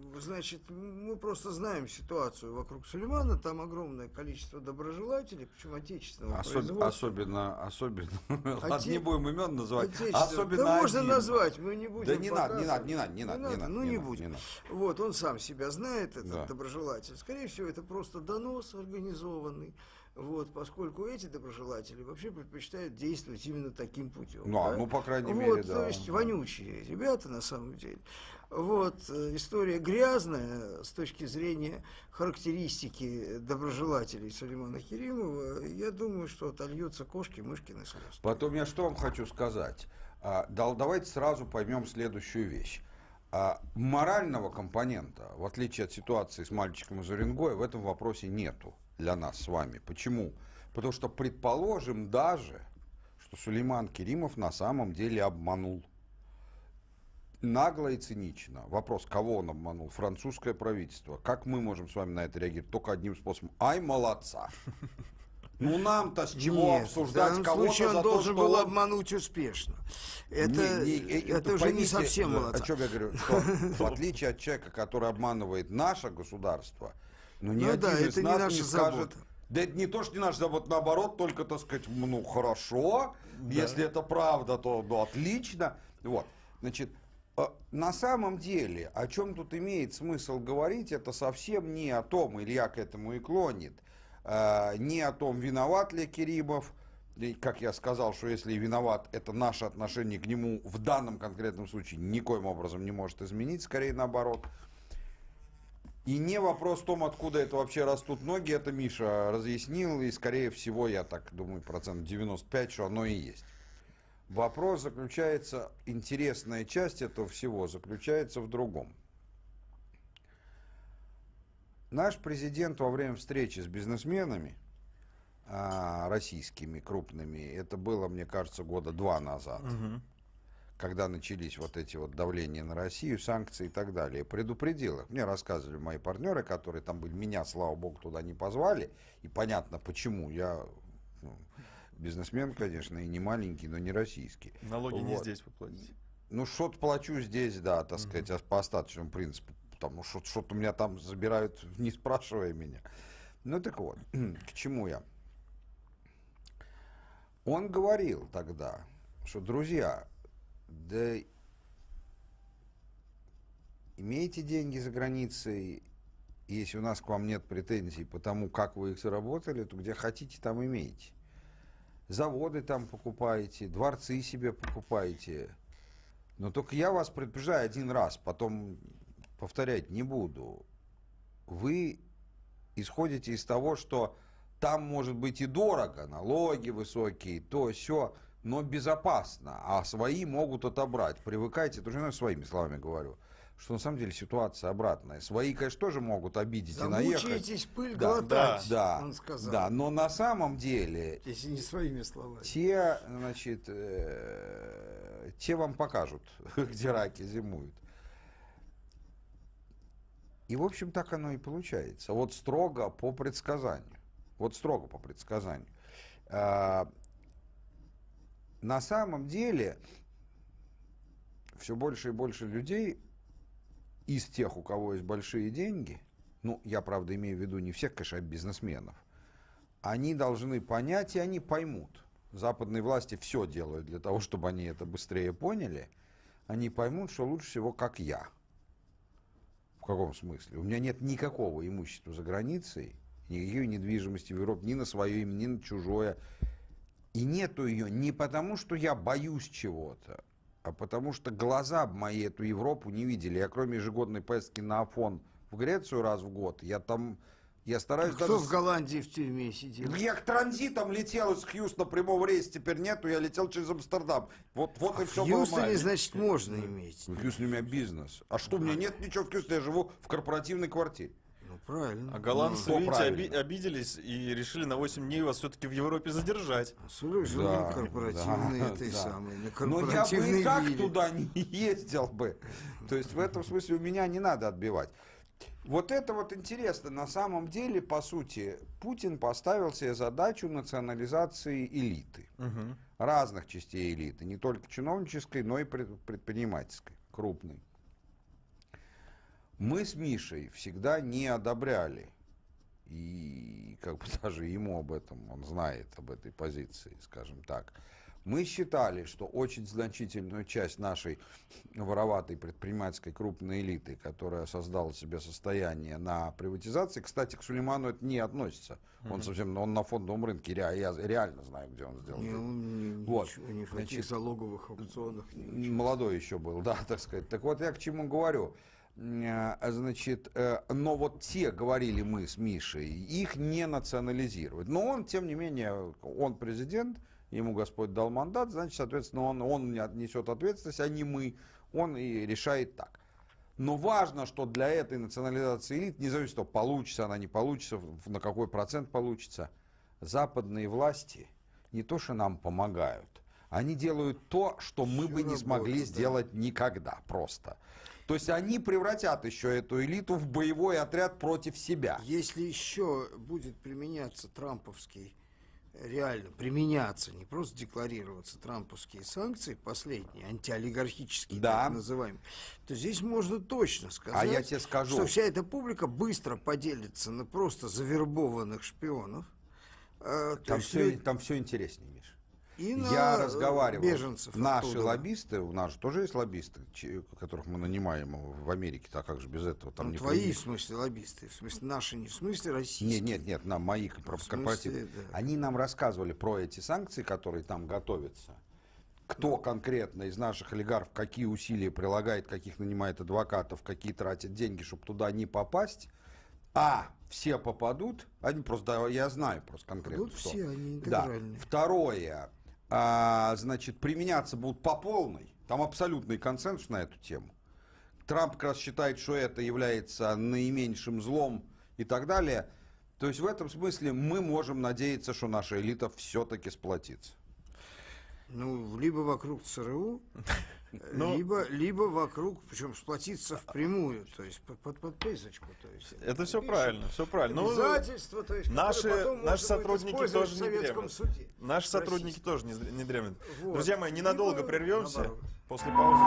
значит, мы просто знаем ситуацию вокруг Сулеймана, там огромное количество доброжелателей, причем отечественного Особ... производства. Особенно, особенно, Оте... ладно, не будем имен называть, особенно да можно один. Назвать, мы не будем Да не надо, не надо, не надо, не надо, не надо, не надо ну не не надо, будем. Не надо. Вот, он сам себя знает, этот да. доброжелатель. Скорее всего, это просто донос организованный. Вот, поскольку эти доброжелатели вообще предпочитают действовать именно таким путем. Ну, да? ну по крайней вот, мере, да. То есть вонючие ребята на самом деле. Вот, история грязная с точки зрения характеристики доброжелателей Сулеймана Керимова. Я думаю, что отольются кошки, мышкины слезы. Потом я что вам хочу сказать. А, да, давайте сразу поймем следующую вещь. А, морального компонента, в отличие от ситуации с мальчиком из Уренгоя, в этом вопросе нету для нас с вами. Почему? Потому что предположим даже, что Сулейман Керимов на самом деле обманул. Нагло и цинично. Вопрос, кого он обманул? Французское правительство. Как мы можем с вами на это реагировать? Только одним способом. Ай, молодца! Ну нам-то с чего Нет, обсуждать в данном кого-то случае он за должен то, был что он... обмануть успешно. Это, не, не, это уже поймите, не совсем молодца. О чем я говорю? Что, в отличие от человека, который обманывает наше государство, ну ни ну, один да, из это нас не наша не скажет... забота. Да это не то, что не наша забота, наоборот, только, так сказать, ну хорошо, да. Если это правда, то ну, отлично. Вот, значит, на самом деле, о чем тут имеет смысл говорить, это совсем не о том, Илья к этому и клонит, не о том, виноват ли Керимов, как я сказал, что если и виноват, это наше отношение к нему в данном конкретном случае никоим образом не может изменить, скорее наоборот. И не вопрос в том, откуда это вообще растут ноги, это Миша разъяснил, и скорее всего, я так думаю, процентов девяносто пять, что оно и есть. Вопрос заключается, интересная часть этого всего заключается в другом. Наш президент во время встречи с бизнесменами а, российскими крупными, это было, мне кажется, года два назад, угу. когда начались вот эти вот давления на Россию, санкции и так далее, предупредил их. Мне рассказывали мои партнеры, которые там были, меня, слава богу, туда не позвали, и понятно почему, я... Ну, бизнесмен, конечно, и не маленький, но не российский. Налоги вот. Не здесь вы платите. Ну, что-то плачу здесь, да, так uh-huh. сказать, по остаточному принципу. Потому что что-то у меня там забирают, не спрашивая меня. Ну, так вот, к чему я? Он говорил тогда, что, друзья, да имейте деньги за границей, если у нас к вам нет претензий по тому, как вы их заработали, то где хотите, там имейте. Заводы там покупаете, дворцы себе покупаете. Но только я вас предупреждаю один раз, потом повторять не буду. Вы исходите из того, что там может быть и дорого, налоги высокие, то сё, но безопасно, а свои могут отобрать. Привыкайте, это уже я своими словами говорю, что на самом деле ситуация обратная. Свои, конечно, тоже могут обидеть и наехать. Замучаетесь пыль да, глотать, да, он сказал. Да, но на самом деле... Если не своими словами. Те, значит, э, те вам покажут, где раки зимуют. И, в общем, так оно и получается. Вот строго по предсказанию. Вот строго по предсказанию. А, на самом деле, все больше и больше людей из тех, у кого есть большие деньги, ну, я, правда, имею в виду не всех, конечно, а бизнесменов, они должны понять, и они поймут. Западные власти все делают для того, чтобы они это быстрее поняли. Они поймут, что лучше всего, как я. В каком смысле? У меня нет никакого имущества за границей, никакой недвижимости в Европе, ни на свое имя, ни на чужое. И нету ее не потому, что я боюсь чего-то, а потому что глаза мои эту Европу не видели. Я кроме ежегодной поездки на Афон в Грецию раз в год, я там, я стараюсь а даже... Кто в Голландии в тюрьме сидел? Я к транзитом летел из Хьюстона, прямого рейса теперь нету, я летел через Амстердам. Вот, вот а и все было. В Хьюстоне, значит, можно иметь. В Хьюстоне у меня бизнес. А что, у меня нет ничего в Хьюстоне, я живу в корпоративной квартире. Ну, правильно. А голландцы, ну, видите, оби- обиделись и решили на восемь дней вас все-таки в Европе задержать. Слушай, жил да, корпоративный да, этой да. самой. Но я бы и как туда не ездил бы. То есть в этом смысле у меня не надо отбивать. Вот это вот интересно. На самом деле, по сути, Путин поставил себе задачу национализации элиты. Угу. Разных частей элиты. Не только чиновнической, но и предпринимательской. Крупной. Мы с Мишей всегда не одобряли, и как бы даже ему об этом, он знает об этой позиции, скажем так. Мы считали, что очень значительную часть нашей вороватой предпринимательской крупной элиты, которая создала себе состояние на приватизации, кстати, к Сулейману это не относится. Mm-hmm. Он совсем, он на фондовом рынке, я реально знаю, где он сделал. Не, он вот. Ничего, ни в каких залоговых аукционах. Молодой еще был, да, так сказать. Так вот я к чему говорю. Значит, но вот те, говорили мы с Мишей, их не национализируют. Но он, тем не менее, он президент, ему Господь дал мандат, значит, соответственно, он, он несет ответственность, а не мы. Он и решает так. Но важно, что для этой национализации элит, не зависит от того, получится она, не получится, на какой процент получится, западные власти не то, что нам помогают, они делают то, что мы Всю бы не смогли работу, сделать да. никогда просто. То есть они превратят еще эту элиту в боевой отряд против себя. Если еще будет применяться трамповский, реально применяться, не просто декларироваться, трамповские санкции, последние, антиолигархические, да. так называемые, то здесь можно точно сказать, а я тебе скажу, что вся эта публика быстро поделится на просто завербованных шпионов. Э, там, все, люди... там все интереснее, Миша. И я разговаривал, беженцев наши оттуда. Лоббисты, у нас же тоже есть лоббисты, которых мы нанимаем в Америке, так как же без этого там ну, не твои, в смысле, лоббисты, в смысле, наши, не в смысле российские. Нет, нет, нет, нам, мои корпоративные. Да. Они нам рассказывали про эти санкции, которые там готовятся. Кто да. конкретно из наших олигархов, какие усилия прилагает, каких нанимает адвокатов, какие тратят деньги, чтобы туда не попасть. А, все попадут, они просто, я знаю просто конкретно. Тут все, они интегральные. Да. Второе. А, значит, применяться будут по полной. Там абсолютный консенсус на эту тему. Трамп как раз считает, что это является наименьшим злом и так далее. То есть в этом смысле мы можем надеяться, что наша элита все-таки сплотится. Ну, либо вокруг ЦРУ, Но... либо, либо вокруг, причем сплотиться впрямую, то есть под, под подписочку. То есть, это все правильно, все правильно. Обязательства, то есть, наши, наши сотрудники тоже не дремлют. Суде, наши сотрудники тоже не, не дремлют. Вот. Друзья мои, ненадолго либо, прервемся. Наоборот. После паузы.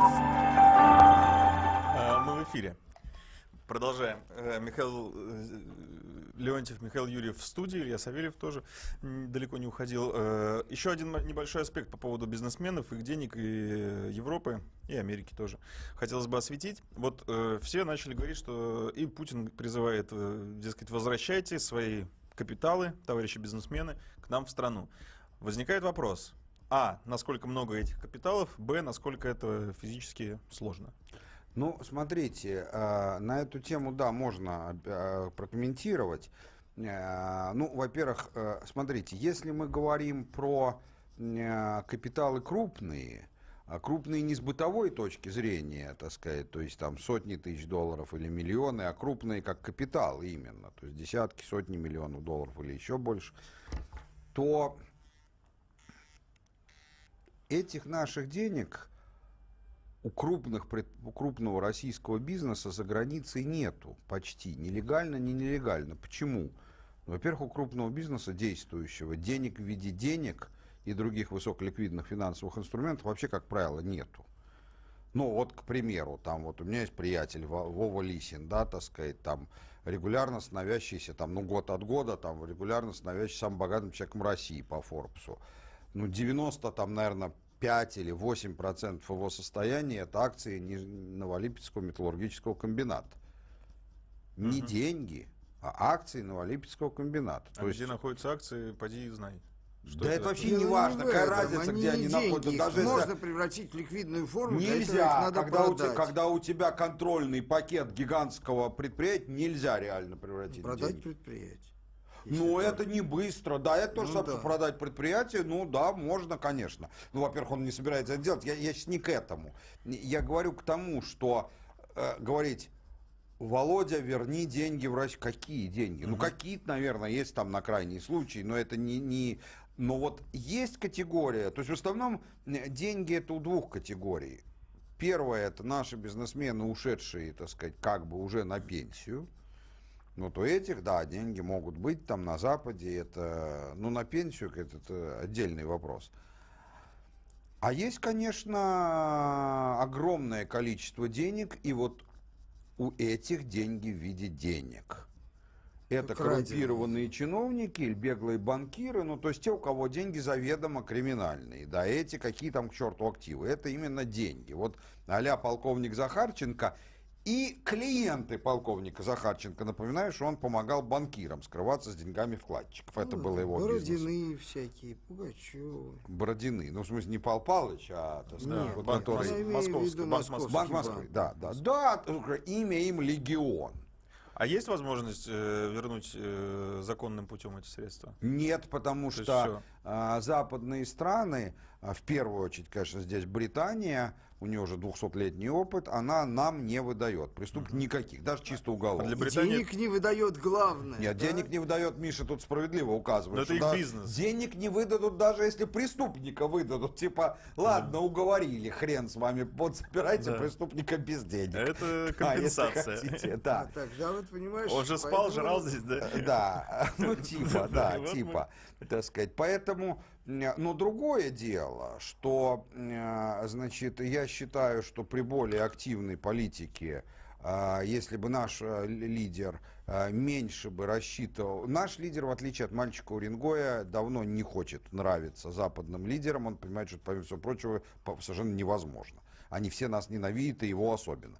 А, мы в эфире. Продолжаем. Михаил Леонтьев, Михаил Юрьев в студии, Илья Савельев тоже далеко не уходил. Еще один небольшой аспект по поводу бизнесменов, их денег, и Европы, и Америки тоже. Хотелось бы осветить. Вот все начали говорить, что и Путин призывает, дескать, возвращайте свои капиталы, товарищи бизнесмены, к нам в страну. Возникает вопрос. А, насколько много этих капиталов, б, насколько это физически сложно. Ну, смотрите, на эту тему, да, можно прокомментировать. Ну, во-первых, смотрите, если мы говорим про капиталы крупные, крупные не с бытовой точки зрения, так сказать, то есть там сотни тысяч долларов или миллионы, а крупные как капитал именно, то есть десятки, сотни миллионов долларов или еще больше, то этих наших денег... У, крупных, у крупного российского бизнеса за границей нету почти, ни легально, ни нелегально. Почему? Во-первых, у крупного бизнеса, действующего, денег в виде денег и других высоколиквидных финансовых инструментов вообще, как правило, нету. Ну, вот, к примеру, там вот у меня есть приятель Вова Лисин, да, так сказать, там регулярно становящийся, там, ну, год от года, там, регулярно становящийся самым богатым человеком России по Форбсу. Ну, девяносто, там, наверное, пять или восемь процентов его состояния это акции Новолипецкого металлургического комбината. Не uh-huh. деньги, а акции Новолипецкого комбината. А То где есть... находятся акции, поди и знай. Что да это, это вообще не важно, какая разница, они где они деньги, находятся. Даже можно если... превратить в ликвидную форму, нельзя, надо когда, у тебя, продать. когда у тебя контрольный пакет гигантского предприятия, нельзя реально превратить продать в деньги. предприятие. Ну, это не быстро, да, это то же ну, самое, да. что продать предприятие, ну, да, можно, конечно. Ну, во-первых, он не собирается это делать, я, я сейчас не к этому. Я говорю к тому, что э, говорить, Володя, верни деньги в Россию. Какие деньги? Mm-hmm. Ну, какие-то, наверное, есть там на крайний случай, но это не... не... Но вот есть категория, то есть в основном деньги это у двух категорий. Первое, это наши бизнесмены, ушедшие, так сказать, как бы уже на пенсию. Ну, то этих, да, деньги могут быть там на Западе, это, ну, на пенсию, это, это отдельный вопрос. А есть, конечно, огромное количество денег, и вот у этих деньги в виде денег. Это Краденые. коррумпированные чиновники или беглые банкиры, ну, то есть те, у кого деньги заведомо криминальные. Да, эти какие там к черту активы. Это именно деньги. Вот а-ля полковник Захарченко и клиенты полковника Захарченко. Напоминаю, что он помогал банкирам скрываться с деньгами вкладчиков. Это ну, было его Бородины бизнес. Бородины всякие, Пугачевы. Бородины. Ну, в смысле, не Пал Палыч, а, так сказать, Нет, вот, банк, который... Московский, банк Москвы. Банк Москвы, да, да. Да, имя им Легион. А есть возможность э, вернуть э, законным путем эти средства? Нет, потому То что э, западные страны, э, в первую очередь, конечно, здесь Британия, у нее уже двухсотлетний опыт, она нам не выдает преступников uh-huh. никаких, даже чисто уголовных. Для Британии... Денег не выдает главное. Нет, да? денег не выдает, Миша тут справедливо указывает. Но это их да, бизнес. Денег не выдадут, даже если преступника выдадут. Типа, ладно, uh-huh. уговорили, хрен с вами, вот собирайте да. преступника без денег. Это компенсация. А, хотите, да. А тогда вот понимаешь... Он же спал, поэтому... жрал здесь, да? Да, ну типа, да, типа, так сказать. Поэтому... Но другое дело, что, значит, я считаю, что при более активной политике, если бы наш лидер меньше бы рассчитывал... Наш лидер, в отличие от мальчика Уренгоя, давно не хочет нравиться западным лидерам. Он понимает, что, помимо всего прочего, совершенно невозможно. Они все нас ненавидят, и его особенно.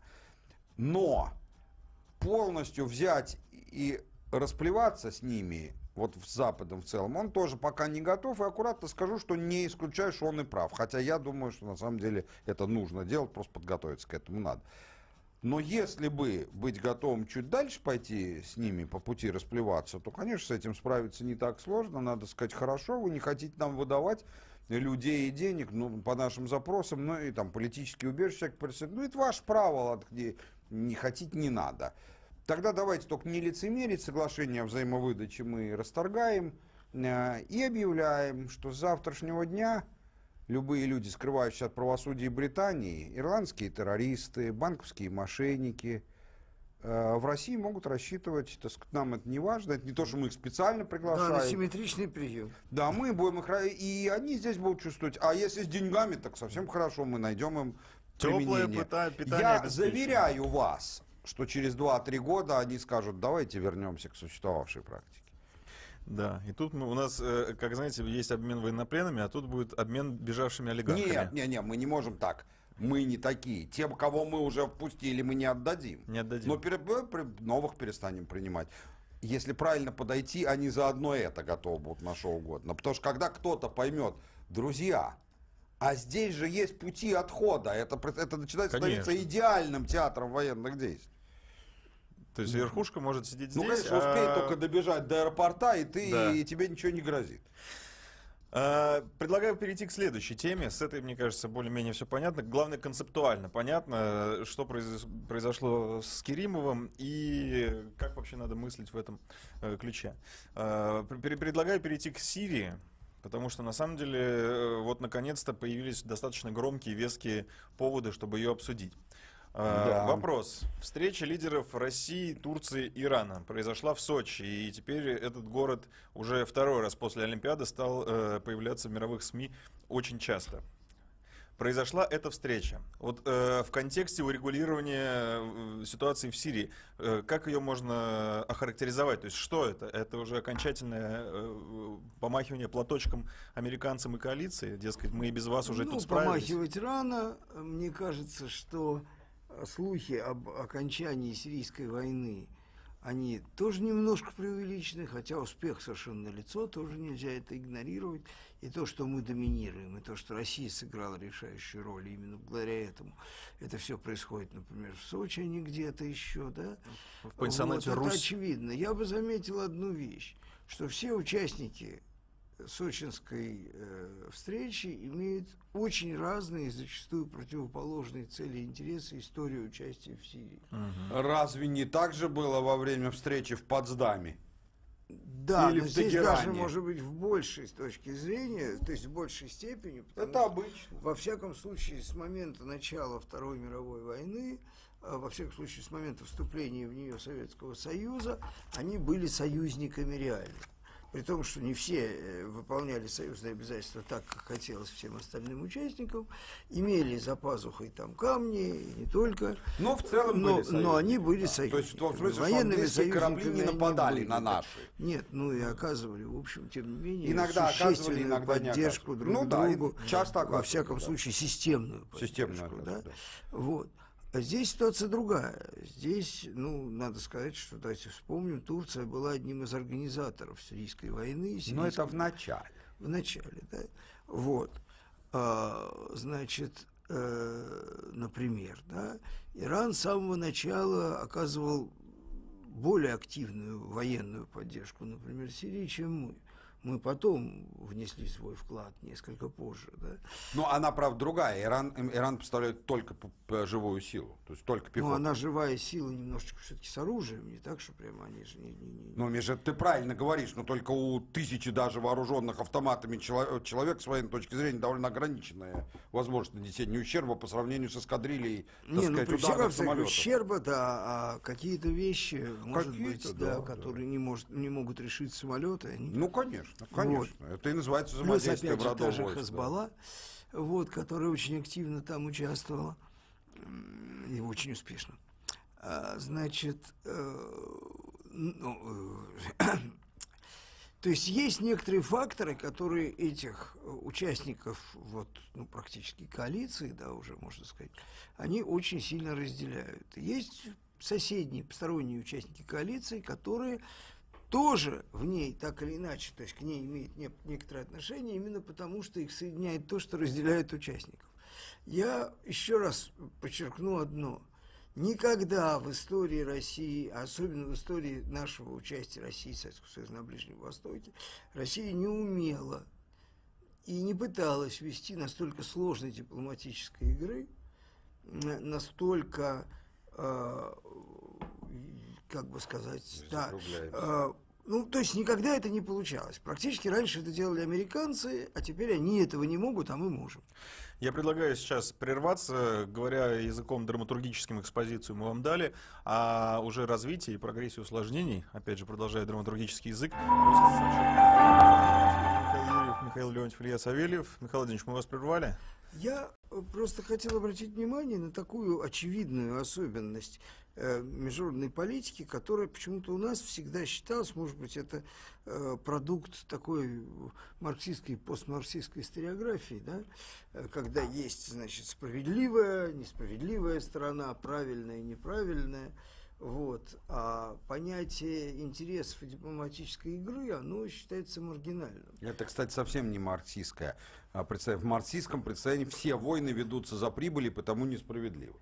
Но полностью взять и расплеваться с ними... Вот с Западом в целом, он тоже пока не готов, и аккуратно скажу, что не исключаю, что он и прав. Хотя я думаю, что на самом деле это нужно делать, просто подготовиться к этому надо. Но если бы быть готовым чуть дальше пойти с ними по пути расплеваться, то, конечно, с этим справиться не так сложно. Надо сказать, хорошо, вы не хотите нам выдавать людей и денег, ну, по нашим запросам, ну, и там политические убежища, ну, это ваше право, где не хотите, не надо. Тогда давайте только не лицемерить, соглашение о взаимовыдаче мы расторгаем э, и объявляем, что с завтрашнего дня любые люди, скрывающиеся от правосудия Британии, ирландские террористы, банковские мошенники, э, в России могут рассчитывать, так сказать, нам это не важно, это не то, что мы их специально приглашаем. Да, на симметричный прием. Да, мы будем их, и они здесь будут чувствовать, а если с деньгами, так совсем хорошо, мы найдем им применение. Теплое питание. Я заверяю вас, что через два-три года они скажут, давайте вернемся к существовавшей практике. Да, и тут мы, у нас, э, как знаете, есть обмен военнопленными, а тут будет обмен бежавшими олигархами. Нет, нет, нет, мы не можем так. Мы не такие. Тем, кого мы уже впустили, мы не отдадим. Не отдадим. Но пере, новых перестанем принимать. Если правильно подойти, они заодно это готовы будут на что угодно. Потому что когда кто-то поймет, друзья, а здесь же есть пути отхода. Это, это начинает становиться идеальным театром военных действий. То есть верхушка может сидеть ну, здесь. Ну, конечно, а... успей только добежать до аэропорта, и, ты, да. и тебе ничего не грозит. А, предлагаю перейти к следующей теме. С этой, мне кажется, более-менее все понятно. Главное, концептуально понятно, что произош... произошло с Керимовым и как вообще надо мыслить в этом э, ключе. А, предлагаю перейти к Сирии. Потому что, на самом деле, вот наконец-то появились достаточно громкие, веские поводы, чтобы ее обсудить. Да. Вопрос. Встреча лидеров России, Турции, Ирана произошла в Сочи. И теперь этот город уже второй раз после Олимпиады стал э, появляться в мировых СМИ очень часто. Произошла эта встреча. Вот э, в контексте урегулирования ситуации в Сирии, э, как ее можно охарактеризовать? То есть что это? Это уже окончательное э, помахивание платочком американцам и коалиции? Дескать, мы и без вас уже ну, тут справились. Помахивать рано. Мне кажется, что слухи об окончании сирийской войны, они тоже немножко преувеличены, хотя успех совершенно налицо, тоже нельзя это игнорировать. И то, что мы доминируем, и то, что Россия сыграла решающую роль именно благодаря этому, это все происходит, например, в Сочи, а не где-то еще, да? В пансионате вот, Русь. это очевидно. Я бы заметил одну вещь, что все участники сочинской э, встречи имеют очень разные, зачастую противоположные цели и интересы, историю участия в Сирии. Угу. Разве не так же было во время встречи в Потсдаме? Да, или но в здесь Тегеране? даже, может быть, в большей с точки зрения, то есть в большей степени. Это обычно. Во всяком случае, с момента начала Второй мировой войны, во всяком случае, с момента вступления в нее Советского Союза, они были союзниками реальными. при том, что не все выполняли союзные обязательства так, как хотелось всем остальным участникам, имели за пазухой там камни, и не только. Но в целом но, были союзники. Но они были да. союзниками. То есть в том смысле, военными что корабли не нападали на наши. Нет, ну и оказывали, в общем, тем не менее, иногда существенную иногда поддержку друг ну, другу. Да, часто во всяком да. случае, системную поддержку. Системную, да? Да. Вот. А здесь ситуация другая. Здесь, ну, надо сказать, что, давайте вспомним, Турция была одним из организаторов сирийской войны. Сирийской... Но это в начале. В начале, да. Вот. А, значит, э, например, да, Иран с самого начала оказывал более активную военную поддержку, например, Сирии, чем мы. Мы потом внесли свой вклад несколько позже. Да? Ну, она, правда, другая. Иран, Иран представляет только живую силу, то есть только пехоту. Ну, она живая сила немножечко все-таки с оружием, не так, что прямо они же не... не, не... Ну, Миша, ты правильно говоришь, но только у тысячи даже вооруженных автоматами человек, человек с военной точки зрения довольно ограниченная возможность нанесения ущерба по сравнению с эскадрильей, так не, сказать, ну, ударных самолетов. Ущерба, да, а какие-то вещи, может какие-то, быть, да, да, которые да. Не, может, не могут решить самолеты. Они... Ну, конечно, конечно. Вот. Это и называется взаимодействие в родном войске. Хезболла, да. Вот, которая очень активно там участвовала, и очень успешно. А, значит, э, ну, э, то есть есть некоторые факторы, которые этих участников, вот, ну, практически коалиции, да, уже можно сказать, они очень сильно разделяют. Есть соседние, посторонние участники коалиции, которые тоже в ней так или иначе, то есть к ней имеют не, некоторое отношение, именно потому, что их соединяет то, что разделяет участников. Я еще раз подчеркну одно. Никогда в истории России, особенно в истории нашего участия России и Советского Союза на Ближнем Востоке, Россия не умела и не пыталась вести настолько сложной дипломатической игры, настолько... Э, как бы сказать, да, э, ну, то есть никогда это не получалось. Практически раньше это делали американцы, а теперь они этого не могут, а мы можем. Я предлагаю сейчас прерваться, говоря языком драматургическим, экспозицию мы вам дали, а уже развитие и прогрессию усложнений, опять же, продолжая драматургический язык, Михаил Юрьев, Михаил Леонтьев, Илья Савельев. Михаил Владимирович, мы вас прервали? Я просто хотел обратить внимание на такую очевидную особенность э, международной политики, которая почему-то у нас всегда считалась, может быть, это э, продукт такой марксистской, постмарксистской историографии, да, э, когда есть, значит, справедливая, несправедливая сторона, правильная, неправильная. Вот. А понятие интересов и дипломатической игры, оно считается маргинальным. Это, кстати, совсем не марксистское. В марксистском представлении все войны ведутся за прибыль и потому несправедливы.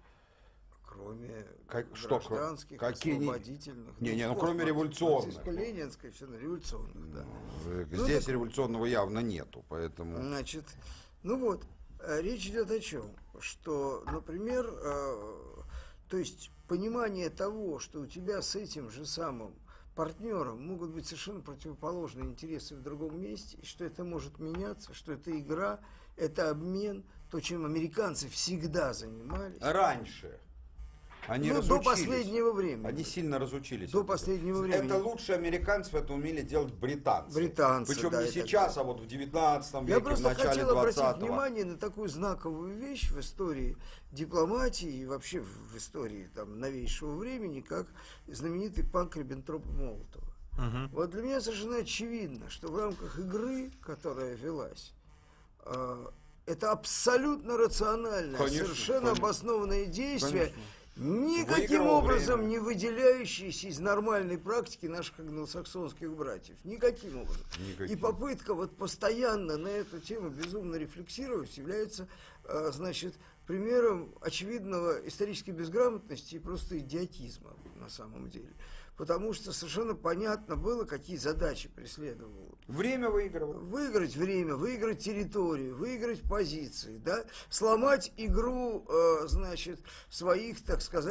Кроме как, гражданских, что, какие освободительных. Не, не, ну кроме революционных. Ленинской, все на революционных, да. Ну, ну, здесь так, революционного явно нету, поэтому... Значит, ну вот, речь идет о чем? Что, например, э, то есть понимание того, что у тебя с этим же самым партнером могут быть совершенно противоположные интересы в другом месте, и что это может меняться, что это игра, это обмен, то, чем американцы всегда занимались. Раньше. Они ну, разучились. До последнего времени. Они сильно разучились. До последнего времени. Это лучше американцев это умели делать британцы. Британцы, Причем да, не сейчас, а вот в девятнадцатом веке, Я просто в начале хотел обратить двадцатого. внимание на такую знаковую вещь в истории дипломатии и вообще в истории там, новейшего времени, как знаменитый пакт Риббентропа-Молотова. Угу. Вот для меня совершенно очевидно, что в рамках игры, которая велась, э, это абсолютно рациональное, конечно, совершенно конечно. обоснованное действие, Конечно. никаким Выиграл образом время. не выделяющиеся из нормальной практики наших англосаксонских братьев. Никаким образом. Никаким. И попытка вот постоянно на эту тему безумно рефлексировать является, э, значит, примером очевидного исторической безграмотности и просто идиотизма на самом деле. Потому что совершенно понятно было, какие задачи преследовал. Время выигрывал. Выиграть время, выиграть территорию, выиграть позиции, да? Сломать игру, э, значит, своих, так сказать,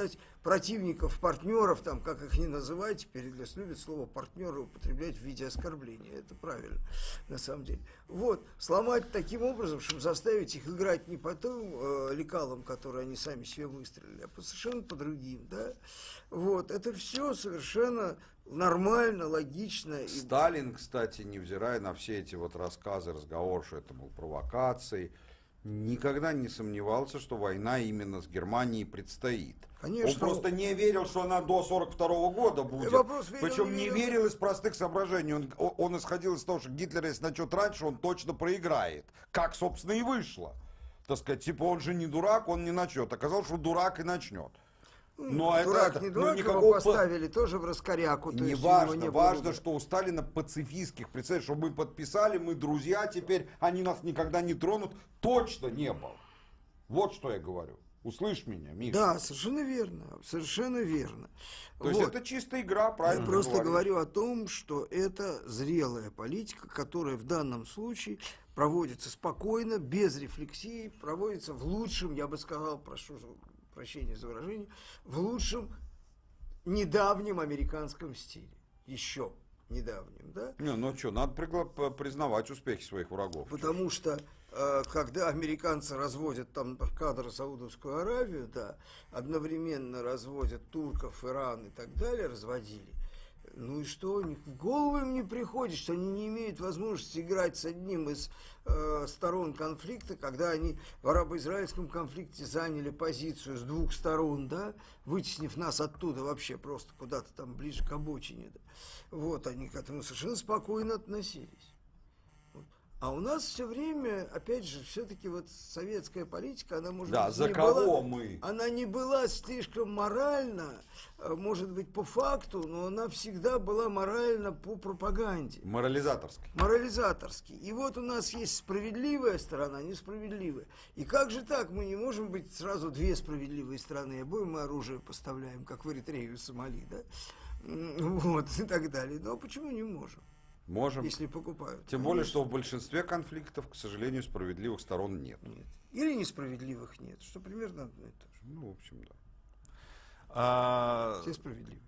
противников, партнеров, там, как их не называть, теперь Иглес любит слово партнеры употреблять в виде оскорбления. Это правильно, на самом деле. Вот, сломать таким образом, чтобы заставить их играть не по тем э, лекалам, которые они сами себе выстрелили, а по совершенно по другим, да. Вот, это все совершенно нормально, логично. Сталин, кстати, невзирая на все эти вот рассказы, разговоры, что это был провокацией, никогда не сомневался, что война именно с Германией предстоит. Конечно. Он просто не верил, что она до сорок второго года будет. Вопрос, верил, Причем не не верил. верил из простых соображений. Он, он исходил из того, что Гитлер, если начнет раньше, он точно проиграет. Как, собственно, и вышло. Так сказать, типа он же не дурак, он не начнет. Оказалось, что дурак и начнет. Но дурак, это, не ну, дурак, никакого его поставили по... тоже в раскоряку. Не важно, не важно, было. Что у Сталина пацифистских, представляешь, что мы подписали, мы друзья, теперь они нас никогда не тронут, точно не было. Вот что я говорю. Услышь меня, Миша. Да, совершенно верно, совершенно верно. То вот. есть это чистая игра, правильно? Я просто говорю. говорю о том, что это зрелая политика, которая в данном случае проводится спокойно, без рефлексии, проводится в лучшем, я бы сказал, прошу прощения за выражение, в лучшем недавнем американском стиле. Еще недавнем, да? Не, ну что, надо признавать успехи своих врагов. Потому что э, когда американцы разводят там кадры Саудовскую Аравию, да, одновременно разводят турков, Иран и так далее, разводили. Ну и что, у них в голову им не приходит, что они не имеют возможности играть с одним из э, сторон конфликта, когда они в арабо-израильском конфликте заняли позицию с двух сторон, да, вытеснив нас оттуда вообще просто куда-то там ближе к обочине. Да. Вот, они к этому совершенно спокойно относились. А у нас все время, опять же, все-таки вот советская политика, она может да, быть, за не кого была, мы? Она не была слишком моральна, может быть, по факту, но она всегда была моральна по пропаганде. Морализаторской. Морализаторской. И вот у нас есть справедливая сторона, несправедливая. И как же так? Мы не можем быть сразу две справедливые стороны. Обоим мы оружие поставляем, как в Эритрею и Сомали, да? Вот, и так далее. Но почему не можем? Можем. Если покупают. Тем более, что в большинстве конфликтов, к сожалению, справедливых сторон нет. Нет. Или несправедливых нет, что примерно одно и то же. Ну, в общем, да. А... Все справедливы.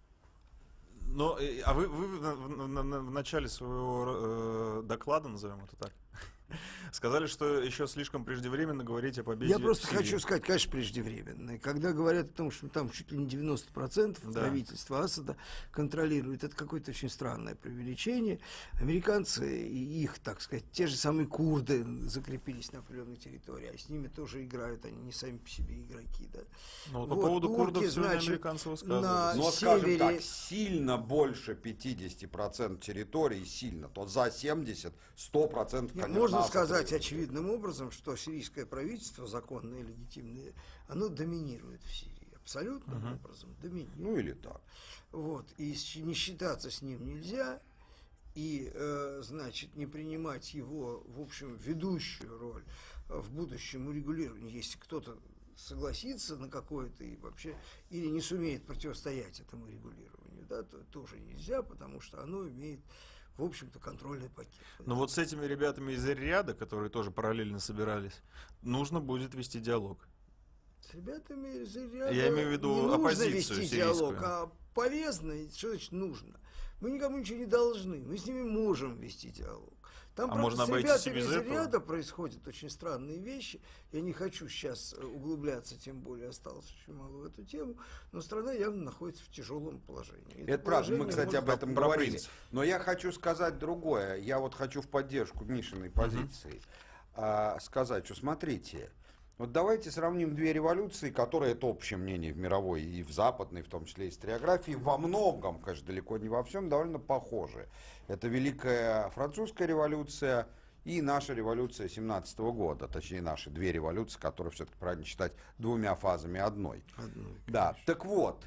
Но, а вы, вы в, в, в начале своего э, доклада, назовем это так, сказали, что еще слишком преждевременно говорить о победе. Я просто хочу сказать, конечно, преждевременно. И когда говорят о том, что там чуть ли не девяносто процентов да. правительства Асада контролирует, это какое-то очень странное преувеличение. Американцы и их, так сказать, те же самые курды закрепились на определенной территории, а с ними тоже играют, они не сами по себе игроки. Да. Ну, по вот, поводу турки, курдов сегодня значит, американцы высказывались. на Но, севере... скажем так, сильно больше пятьдесят процентов территории, сильно, то за семьдесят — сто процентов, конечно, можно сказать очевидным образом, что сирийское правительство, законное и легитимное, оно доминирует в Сирии. Абсолютным uh-huh. образом доминирует. Ну или так. Вот. И не считаться с ним нельзя, и, э, значит, не принимать его, в общем, ведущую роль в будущем урегулировании, если кто-то согласится на какое-то и вообще, или не сумеет противостоять этому регулированию, да, то тоже нельзя, потому что оно имеет, в общем-то, контрольный пакет. Но вот с этими ребятами из Эр-Рияда, которые тоже параллельно собирались, нужно будет вести диалог. С ребятами из Эр-Рияда Я имею в виду не оппозицию нужно вести сирийскую. диалог, а полезно, что значит нужно? Мы никому ничего не должны, мы с ними можем вести диалог. Там, а правда, можно с обойтись и ребятами без из этого? Эр-Рияда происходят очень странные вещи. Я не хочу сейчас углубляться, тем более осталось очень мало в эту тему, но страна явно находится в тяжелом положении. Это, это правда, мы, кстати, об этом говорили. Принцип. Но я хочу сказать другое. Я вот хочу в поддержку Мишиной позиции uh-huh. а, сказать, что смотрите, вот давайте сравним две революции, которые, это общее мнение в мировой и в западной, в том числе историографии, во многом, конечно, далеко не во всем, довольно похожи. Это Великая Французская революция и наша революция семнадцатого года, точнее наши две революции, которые все-таки правильно считать двумя фазами одной. Одной, да, так вот,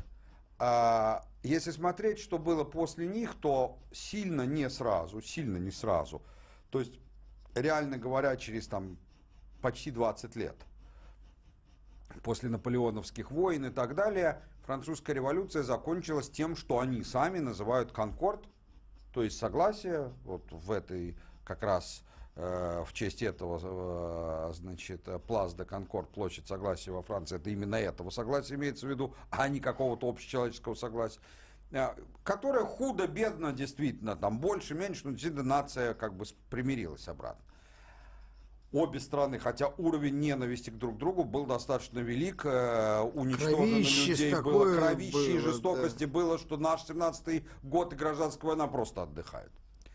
а, если смотреть, что было после них, то сильно не сразу, сильно не сразу, то есть, реально говоря, через там почти двадцать лет, после наполеоновских войн и так далее, французская революция закончилась тем, что они сами называют конкорд, то есть согласие вот в этой как раз в честь этого, значит, Плас де Конкорд, площадь согласия во Франции, это именно этого согласия имеется в виду, а не какого-то общечеловеческого согласия, которая худо-бедно, действительно, там больше-меньше, но действительно нация как бы примирилась обратно. Обе страны, хотя уровень ненависти к друг другу был достаточно велик, уничтожено людей было, кровище и жестокости да. было, что наш семнадцатый год и гражданская война просто отдыхают.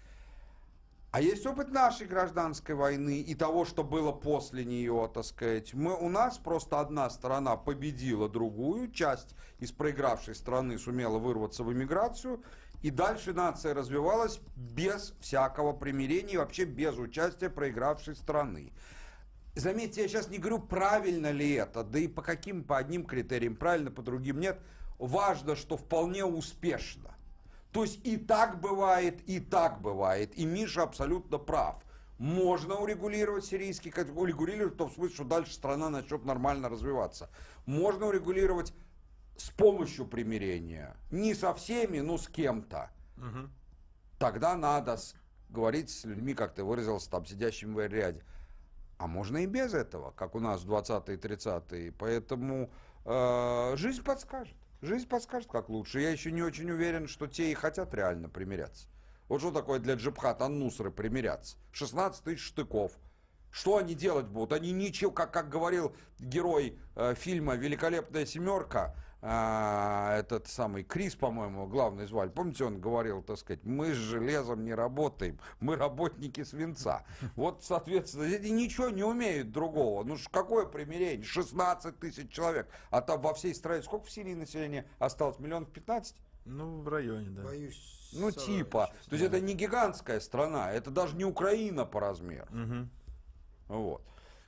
А есть опыт нашей гражданской войны и того, что было после нее, так сказать. Мы, у нас просто одна сторона победила другую, часть из проигравшей страны сумела вырваться в эмиграцию, и дальше нация развивалась без всякого примирения, вообще без участия проигравшей страны. Заметьте, я сейчас не говорю, правильно ли это, да и по каким, по одним критериям правильно, по другим нет. Важно, что вполне успешно. То есть и так бывает, и так бывает. И Миша абсолютно прав. Можно урегулировать сирийский конфликт, урегулировать в том смысле, что дальше страна начнет нормально развиваться. Можно урегулировать с помощью примирения. Не со всеми, но с кем-то. Угу. Тогда надо говорить с людьми, как ты выразился, там сидящими в ряде. А можно и без этого, как у нас в двадцатые и тридцатые. Поэтому э, жизнь подскажет. Жизнь подскажет, как лучше. Я еще не очень уверен, что те и хотят реально примиряться. Вот что такое для Джабхат ан-Нусры примиряться? шестнадцать тысяч штыков. Что они делать будут? Они ничего, как, как говорил герой э, фильма «Великолепная семерка», э, этот самый Крис, по-моему, главный звали. Помните, он говорил, так сказать, мы с железом не работаем, мы работники свинца. Вот, соответственно, эти ничего не умеют другого. Ну, какое примирение? шестнадцать тысяч человек. А там во всей стране, сколько в Сирии населения осталось? Миллионов пятнадцать? Ну, в районе, да. Боюсь, ну, типа. Сейчас, то есть да. это не гигантская страна, это даже не Украина по размеру. Угу. Вот.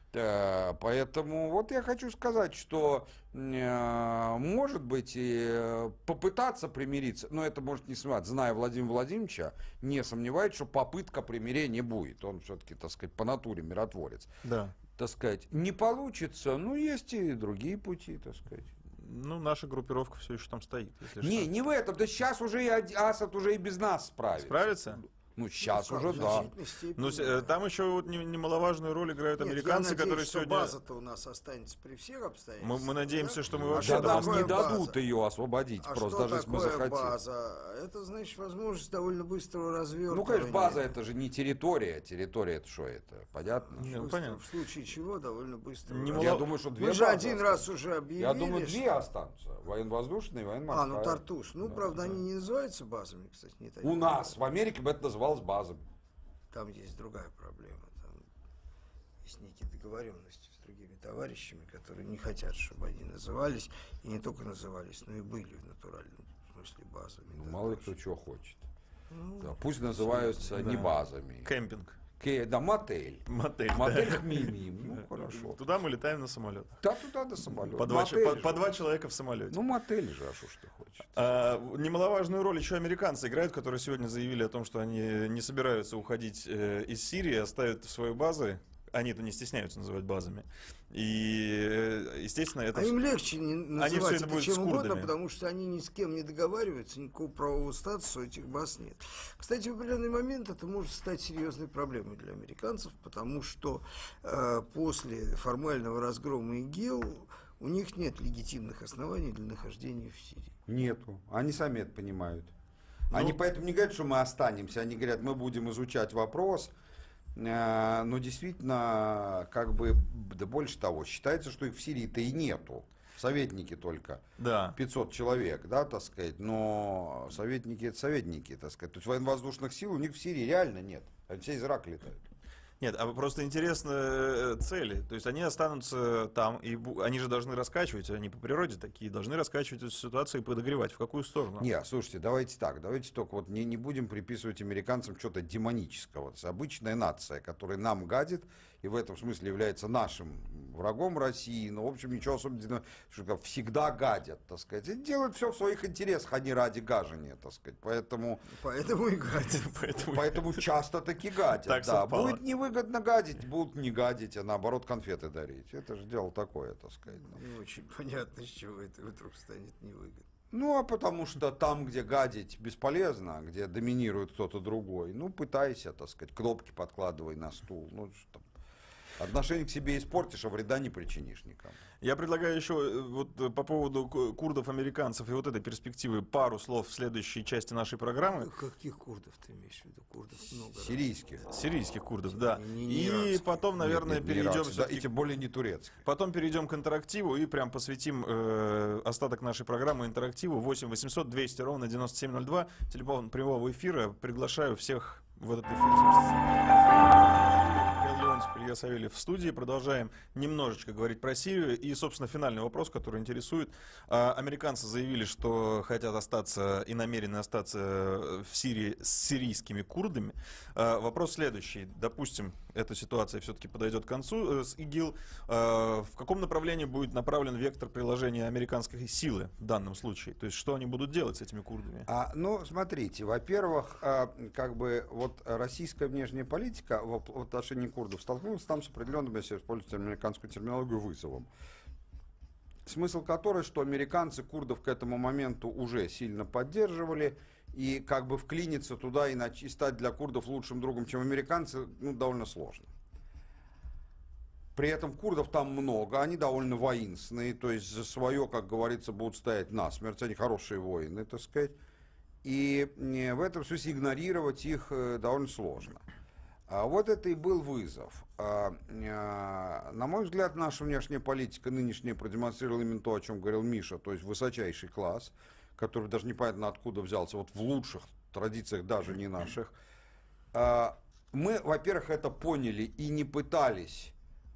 Поэтому вот я хочу сказать, что может быть и попытаться примириться, но это может не сомневаться, зная Владимира Владимировича, не сомневаюсь, что попытка примирения будет. Он все-таки, так сказать, по натуре миротворец. Да. Так сказать, не получится, ну есть и другие пути, так сказать. Ну, наша группировка все еще там стоит. Если не, что. не в этом. Да сейчас уже и Асад уже и без нас справится. Справится? Ну, сейчас ну, уже, да. Степени, Но да. Там еще вот немаловажную роль играют Нет, американцы, я надеюсь, которые что сегодня... база-то у нас останется при всех обстоятельствах. Мы, мы надеемся, да? что мы а вообще... Да, нам не база? дадут ее освободить, а просто что даже если мы такое захотим. База? Это значит возможность довольно быстрого развертывания. Ну, конечно, база это же не территория. Территория это что это? Понятно? Не, ну, понятно. В случае чего довольно быстро. Не Я думаю, что две Мы же базы один останутся. раз уже объявили. Я думаю, две что... останутся. Военно-воздушная и военно-морская. А, ну Тартус. Ну, да, правда, да. они не называются базами, кстати. Не У нас, в Америке бы это называлось базами. Там есть другая проблема. Там есть некие договоренности с другими товарищами, которые не хотят, чтобы они назывались, и не только назывались, но и были в натуральном смысле базами. Ну, да, мало ли тоже. кто чего хочет. Ну, Да, пусть называются да. не базами. Кемпинг. Ке- да, мотель. Мотель. Мотель да. Хмимим. Ну, хорошо. Туда мы летаем на самолетах. Да, туда до самолета. По два, Мотель по, же. по два человека в самолете. Ну, мотель же, а что ж ты хочешь? А, немаловажную роль еще американцы играют, которые сегодня заявили о том, что они не собираются уходить э, из Сирии, оставят свои базы. Они-то не стесняются называть базами. И, естественно, это... А им легче не называть это это чем угодно, потому что они ни с кем не договариваются, никакого правового статуса у этих баз нет. Кстати, в определенный момент это может стать серьезной проблемой для американцев, потому что э, после формального разгрома ИГИЛ у них нет легитимных оснований для нахождения в Сирии. Нету. Они сами это понимают. Ну, они поэтому не говорят, что мы останемся. Они говорят, мы будем изучать вопрос. Но действительно, как бы, да больше того, считается, что их в Сирии-то и нету. Советники только. Да. пятьсот человек, да, так сказать. Но советники это советники, так сказать. То есть военно-воздушных сил у них в Сирии реально нет. Они все из Ирака летают. Нет, а просто интересно цели. То есть они останутся там, и они же должны раскачивать, они по природе такие, должны раскачивать эту ситуацию и подогревать. В какую сторону? Нет, слушайте, давайте так, давайте только вот не, не будем приписывать американцам что-то демонического. Это обычная нация, которая нам гадит, и в этом смысле является нашим врагом России, но, в общем, ничего особенного, что всегда гадят, так сказать. И делают все в своих интересах, а не ради гажения, так сказать. Поэтому, Поэтому и гадят. Поэтому, поэтому часто таки гадят. Так да. совпало. Будет невыгодно гадить, будут не гадить, а наоборот конфеты дарить. Это же дело такое, так сказать. Не очень понятно, с чего это вдруг станет невыгодно. Ну, а потому что там, где гадить бесполезно, где доминирует кто-то другой, ну, пытайся, так сказать, кнопки подкладывай на стул. Ну, что там. Отношение к себе испортишь, а вреда не причинишь никому. Я предлагаю еще вот по поводу курдов-американцев и вот этой перспективы пару слов в следующей части нашей программы. Каких курдов ты имеешь в виду? Курдов много. Сирийских. Сирийских курдов, да. Не, не и иракских. потом, наверное, Нет, нет, перейдем... иракских, да, и тем более не турецких. Потом перейдем к интерактиву и прям посвятим э, остаток нашей программы интерактиву. восемь восемьсот двести ровно девяносто семь ноль два. Телефон прямого эфира. Приглашаю всех в этот эфир. Илья Савельев в студии. Продолжаем немножечко говорить про Сирию. И, собственно, финальный вопрос, который интересует. Американцы заявили, что хотят остаться и намерены остаться в Сирии с сирийскими курдами. Вопрос следующий. Допустим, эта ситуация все-таки подойдет к концу с ИГИЛ. В каком направлении будет направлен вектор приложения американской силы в данном случае? То есть, что они будут делать с этими курдами? А, ну, смотрите, во-первых, как бы вот российская внешняя политика в отношении курдов столкнулась там с определенным, если использовать американскую терминологию, вызовом. Смысл которой, что американцы курдов к этому моменту уже сильно поддерживали, и как бы вклиниться туда и, нач- и стать для курдов лучшим другом, чем американцы, ну, довольно сложно. При этом курдов там много, они довольно воинственные, то есть за свое, как говорится, будут стоять насмерть, они хорошие воины, так сказать, и в этом смысле игнорировать их довольно сложно. А вот это и был вызов. А, а, на мой взгляд, наша внешняя политика нынешняя продемонстрировала именно то, о чем говорил Миша, то есть высочайший класс, который даже непонятно откуда взялся, вот в лучших традициях, даже не наших. А, мы, во-первых, это поняли и не пытались,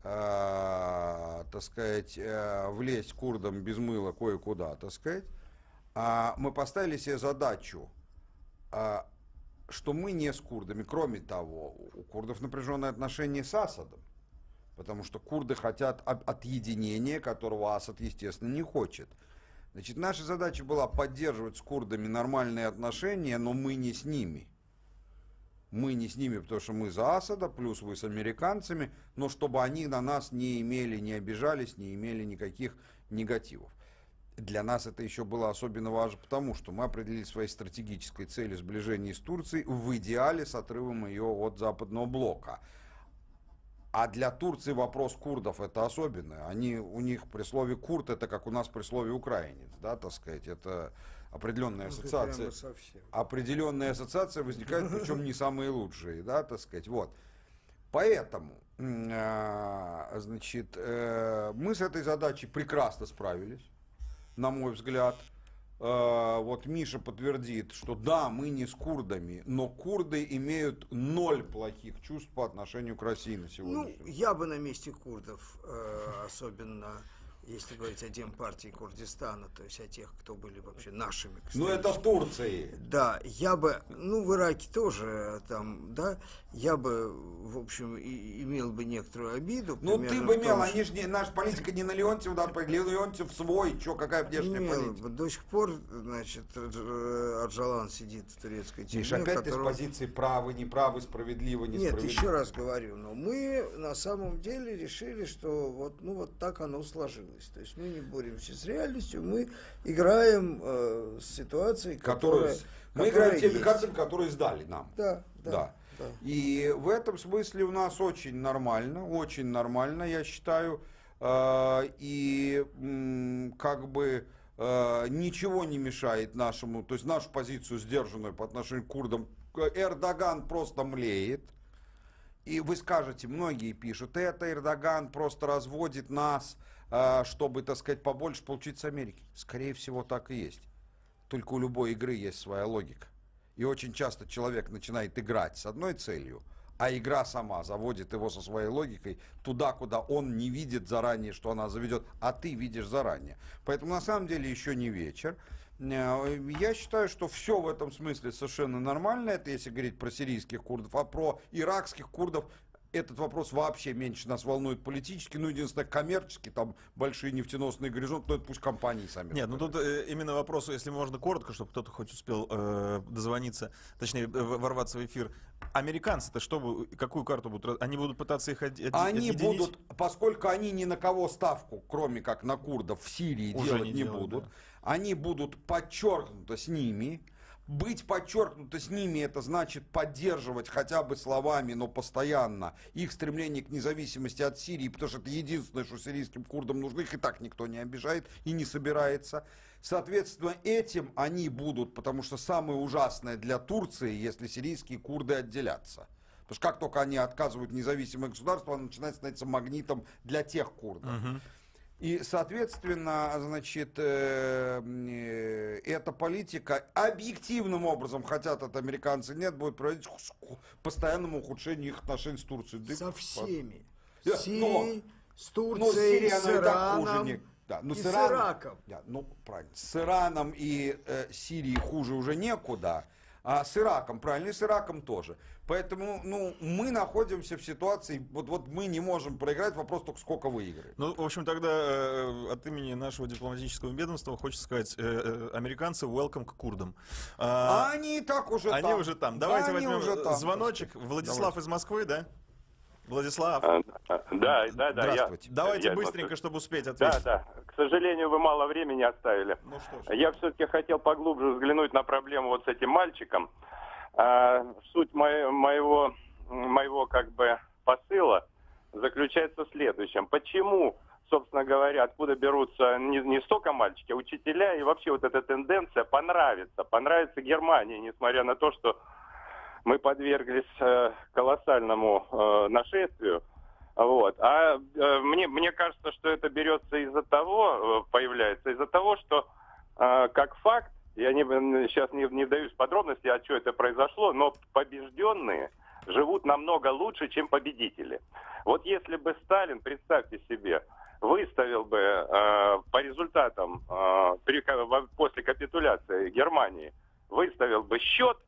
а, так сказать, а, влезть курдам без мыла кое-куда, так сказать. А мы поставили себе задачу, а, что мы не с курдами. Кроме того, у курдов напряженные отношения с Асадом, потому что курды хотят отъединения, которого Асад, естественно, не хочет. Значит, наша задача была поддерживать с курдами нормальные отношения, но мы не с ними. Мы не с ними, потому что мы за Асада, плюс вы с американцами, но чтобы они на нас не имели, не обижались, не имели никаких негативов. Для нас это еще было особенно важно, потому что мы определили своей стратегической целью сближения с Турцией, в идеале с отрывом ее от западного блока. А для Турции вопрос курдов это особенное. Они, у них при слове курд это как у нас при слове украинец, да, так сказать, это определенная ассоциация. Определенная ассоциация возникает, причем не самые лучшие, да, так сказать, вот. Поэтому, значит, мы с этой задачей прекрасно справились. На мой взгляд, вот Миша подтвердит, что да, мы не с курдами, но курды имеют ноль плохих чувств по отношению к России на сегодня. Ну, я бы на месте курдов, особенно если говорить о Демпартии Курдистана, то есть о тех, кто были вообще нашими. Ну, это в Турции. Да, я бы, ну, в Ираке тоже, там, да, я бы, в общем, и, имел бы некоторую обиду. Ну, ты бы имел, они же, не, наша политика не на Леонтьева, да, Леонтьев свой, что, какая внешняя имел, политика? До сих пор, значит, Арджалан сидит в турецкой тюрьме. Миш, опять которого... ты с позиции правы, неправы, справедливо, несправедливо. Нет, еще раз говорю, но мы на самом деле решили, что вот, ну, вот так оно сложилось. То есть мы не боремся с реальностью, мы играем э, с ситуацией, которая, которую, мы которая играем теми есть. картами, которые сдали нам. Да, да, да. да. И в этом смысле у нас очень нормально, очень нормально, я считаю, э, и м, как бы э, ничего не мешает нашему, то есть нашу позицию сдержанную по отношению к курдам. Эрдоган просто млеет. И вы скажете, многие пишут, это Эрдоган просто разводит нас, чтобы, так сказать, побольше получить с Америки. Скорее всего, так и есть. Только у любой игры есть своя логика. И очень часто человек начинает играть с одной целью, а игра сама заводит его со своей логикой туда, куда он не видит заранее, что она заведет, а ты видишь заранее. Поэтому на самом деле еще не вечер. Я считаю, что все в этом смысле совершенно нормально. Это если говорить про сирийских курдов, а про иракских курдов этот вопрос вообще меньше нас волнует политически, ну, единственное, коммерчески, там большие нефтеносные горизонты, но это пусть компании сами. Нет, ну тут э, именно вопрос, если можно коротко, чтобы кто-то хоть успел э, дозвониться, точнее, э, ворваться в эфир. Американцы-то что, какую карту будут? Они будут пытаться их отделить? Они будут, поскольку они ни на кого ставку, кроме как на курдов, в Сирии уже делать не, не делают, будут, да. Они будут подчеркнуто с ними. Быть подчеркнуто с ними, это значит поддерживать хотя бы словами, но постоянно их стремление к независимости от Сирии, потому что это единственное, что сирийским курдам нужно, их и так никто не обижает и не собирается. Соответственно, этим они будут, потому что самое ужасное для Турции, если сирийские курды отделятся. Потому что как только они отказывают независимое государство, оно начинает становиться магнитом для тех курдов. Uh-huh. И, соответственно, значит, э, э, эта политика объективным образом, хотят это американцы, нет, будет приводить к постоянному ухудшению их отношений с Турцией. Со всеми. С Сирией, с Турцией, с Ираном да, ну, и с, с Иран, Ираком. Да, ну, правильно. С Ираном и э, Сирией хуже уже некуда. А с Ираком, правильно, и с Ираком тоже. Поэтому, ну, мы находимся в ситуации, вот, вот мы не можем проиграть, вопрос только сколько выиграем. Ну, в общем, тогда э, от имени нашего дипломатического ведомства хочется сказать, э, э, американцы, welcome к курдам. А, они и так уже они там. Они уже там. Давайте да, возьмем уже там, звоночек. Владислав Давайте. из Москвы, да? Владислав. А, да, да, да. Здравствуйте. Я, Давайте я, быстренько, я, чтобы успеть ответить. Да, да. К сожалению, вы мало времени оставили. Ну, что ж. Я все-таки хотел поглубже взглянуть на проблему вот с этим мальчиком. А, суть мо- моего, моего как бы посыла заключается в следующем. Почему, собственно говоря, откуда берутся не, не столько мальчики, а учителя, и вообще вот эта тенденция понравится, понравится Германии, несмотря на то, что мы подверглись э, колоссальному э, нашествию. Вот. А э, мне, мне кажется, что это берется из-за того, э, появляется из-за того, что э, как факт, я не, сейчас не, не вдаюсь в подробности, от чего это произошло, но побежденные живут намного лучше, чем победители. Вот если бы Сталин, представьте себе, выставил бы э, по результатам, э, при, после капитуляции Германии, выставил бы счет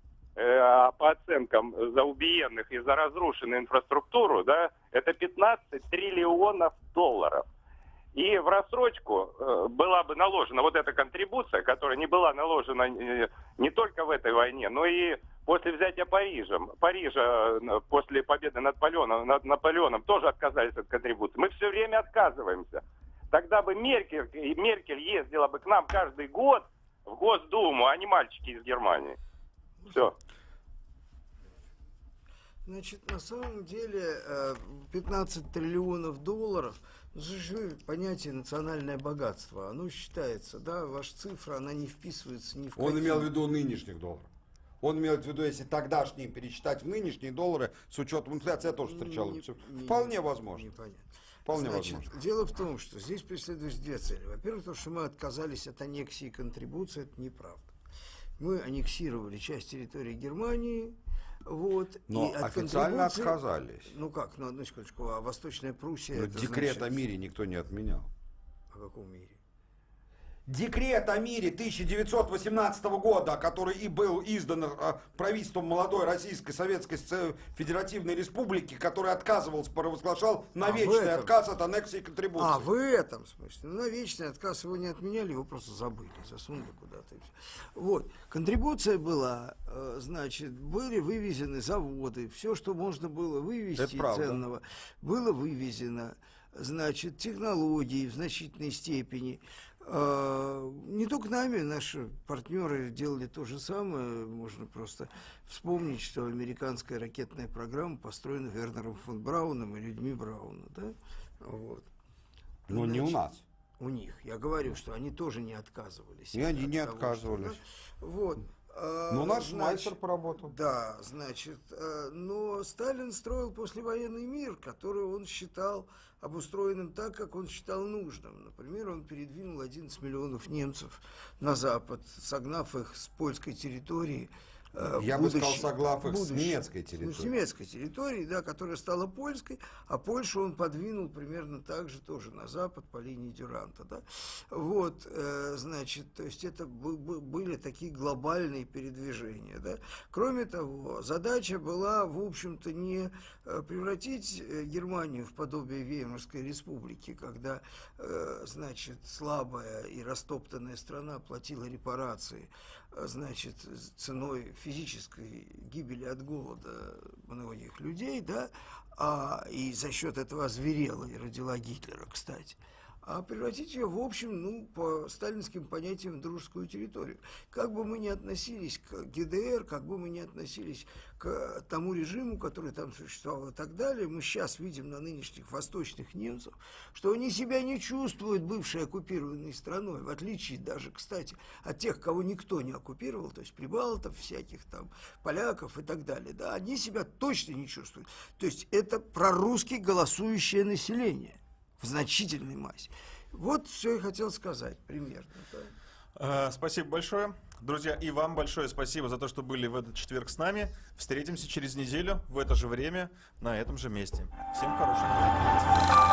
э, по оценкам за убиенных и за разрушенную инфраструктуру, да, это пятнадцать триллионов долларов. И в рассрочку э, была бы наложена вот эта контрибуция, которая не была наложена э, не только в этой войне, но и после взятия Парижем. Парижа э, после победы над Наполеоном, над Наполеоном тоже отказались от контрибуции. Мы все время отказываемся. Тогда бы Меркель, Меркель ездила бы к нам каждый год в Госдуму, а не мальчики из Германии. Все. Значит, на самом деле пятнадцать триллионов долларов, существует понятие национальное богатство. Оно считается, да, ваша цифра, она не вписывается ни в какие... Он имел в виду нынешних долларов. Он имел в виду, если тогдашние пересчитать в нынешние доллары, с учетом инфляции, я тоже встречал. Не, не, Вполне возможно. Непонятно. Вполне Значит, возможно. дело в том, что здесь преследуются две цели. Во-первых, то, что мы отказались от аннексии и контрибуции, это неправда. Мы аннексировали часть территории Германии, вот, но и от официально отказались. Ну как, ну одну секундочку, а Восточная Пруссия... Но это декрет значит... о мире никто не отменял. О каком мире? Декрет о мире тысяча девятьсот восемнадцатого года, который и был издан правительством молодой Российской Советской Федеративной Республики, который отказывался, провозглашал на вечный а отказ от аннексии и контрибуции. А, в этом смысле. Ну, на вечный отказ его не отменяли, его просто забыли, засунули куда-то. Вот. Контрибуция была, значит, были вывезены заводы, все, что можно было вывезти ценного, было вывезено. Значит, технологии в значительной степени. Не только нами, наши партнеры делали то же самое. Можно просто вспомнить, что американская ракетная программа построена Вернером фон Брауном и людьми Брауна. Да? Вот. Но Значит, не у нас. У них. Я говорю, что они тоже не отказывались. И они не того, отказывались. Что, да? Вот. Но наш Швайцер поработал. Да, значит, но Сталин строил послевоенный мир, который он считал обустроенным так, как он считал нужным. Например, он передвинул одиннадцать миллионов немцев на запад, согнав их с польской территории Я будущий, бы сказал, соглав их с немецкой территории. С немецкой территории, да, которая стала польской, а Польшу он подвинул примерно так же тоже на запад по линии Дюранта. Да. Вот, значит, то есть это были такие глобальные передвижения. Да. Кроме того, задача была, в общем-то, не превратить Германию в подобие Веймарской республики, когда, значит, слабая и растоптанная страна платила репарации, значит, ценой физической гибели от голода многих людей, да, а, и за счет этого озверела и родила Гитлера, кстати, а превратить ее в общем, ну, по сталинским понятиям, дружескую территорию. Как бы мы ни относились к ГДР, как бы мы ни относились к тому режиму, который там существовал и так далее, мы сейчас видим на нынешних восточных немцев, что они себя не чувствуют бывшей оккупированной страной, в отличие даже, кстати, от тех, кого никто не оккупировал, то есть прибалтов, всяких там поляков и так далее. Да, они себя точно не чувствуют. То есть это прорусски голосующее население в значительной массе. Вот что я хотел сказать примерно. Да. Спасибо большое. Друзья, и вам большое спасибо за то, что были в этот четверг с нами. Встретимся через неделю в это же время на этом же месте. Всем хорошего дня.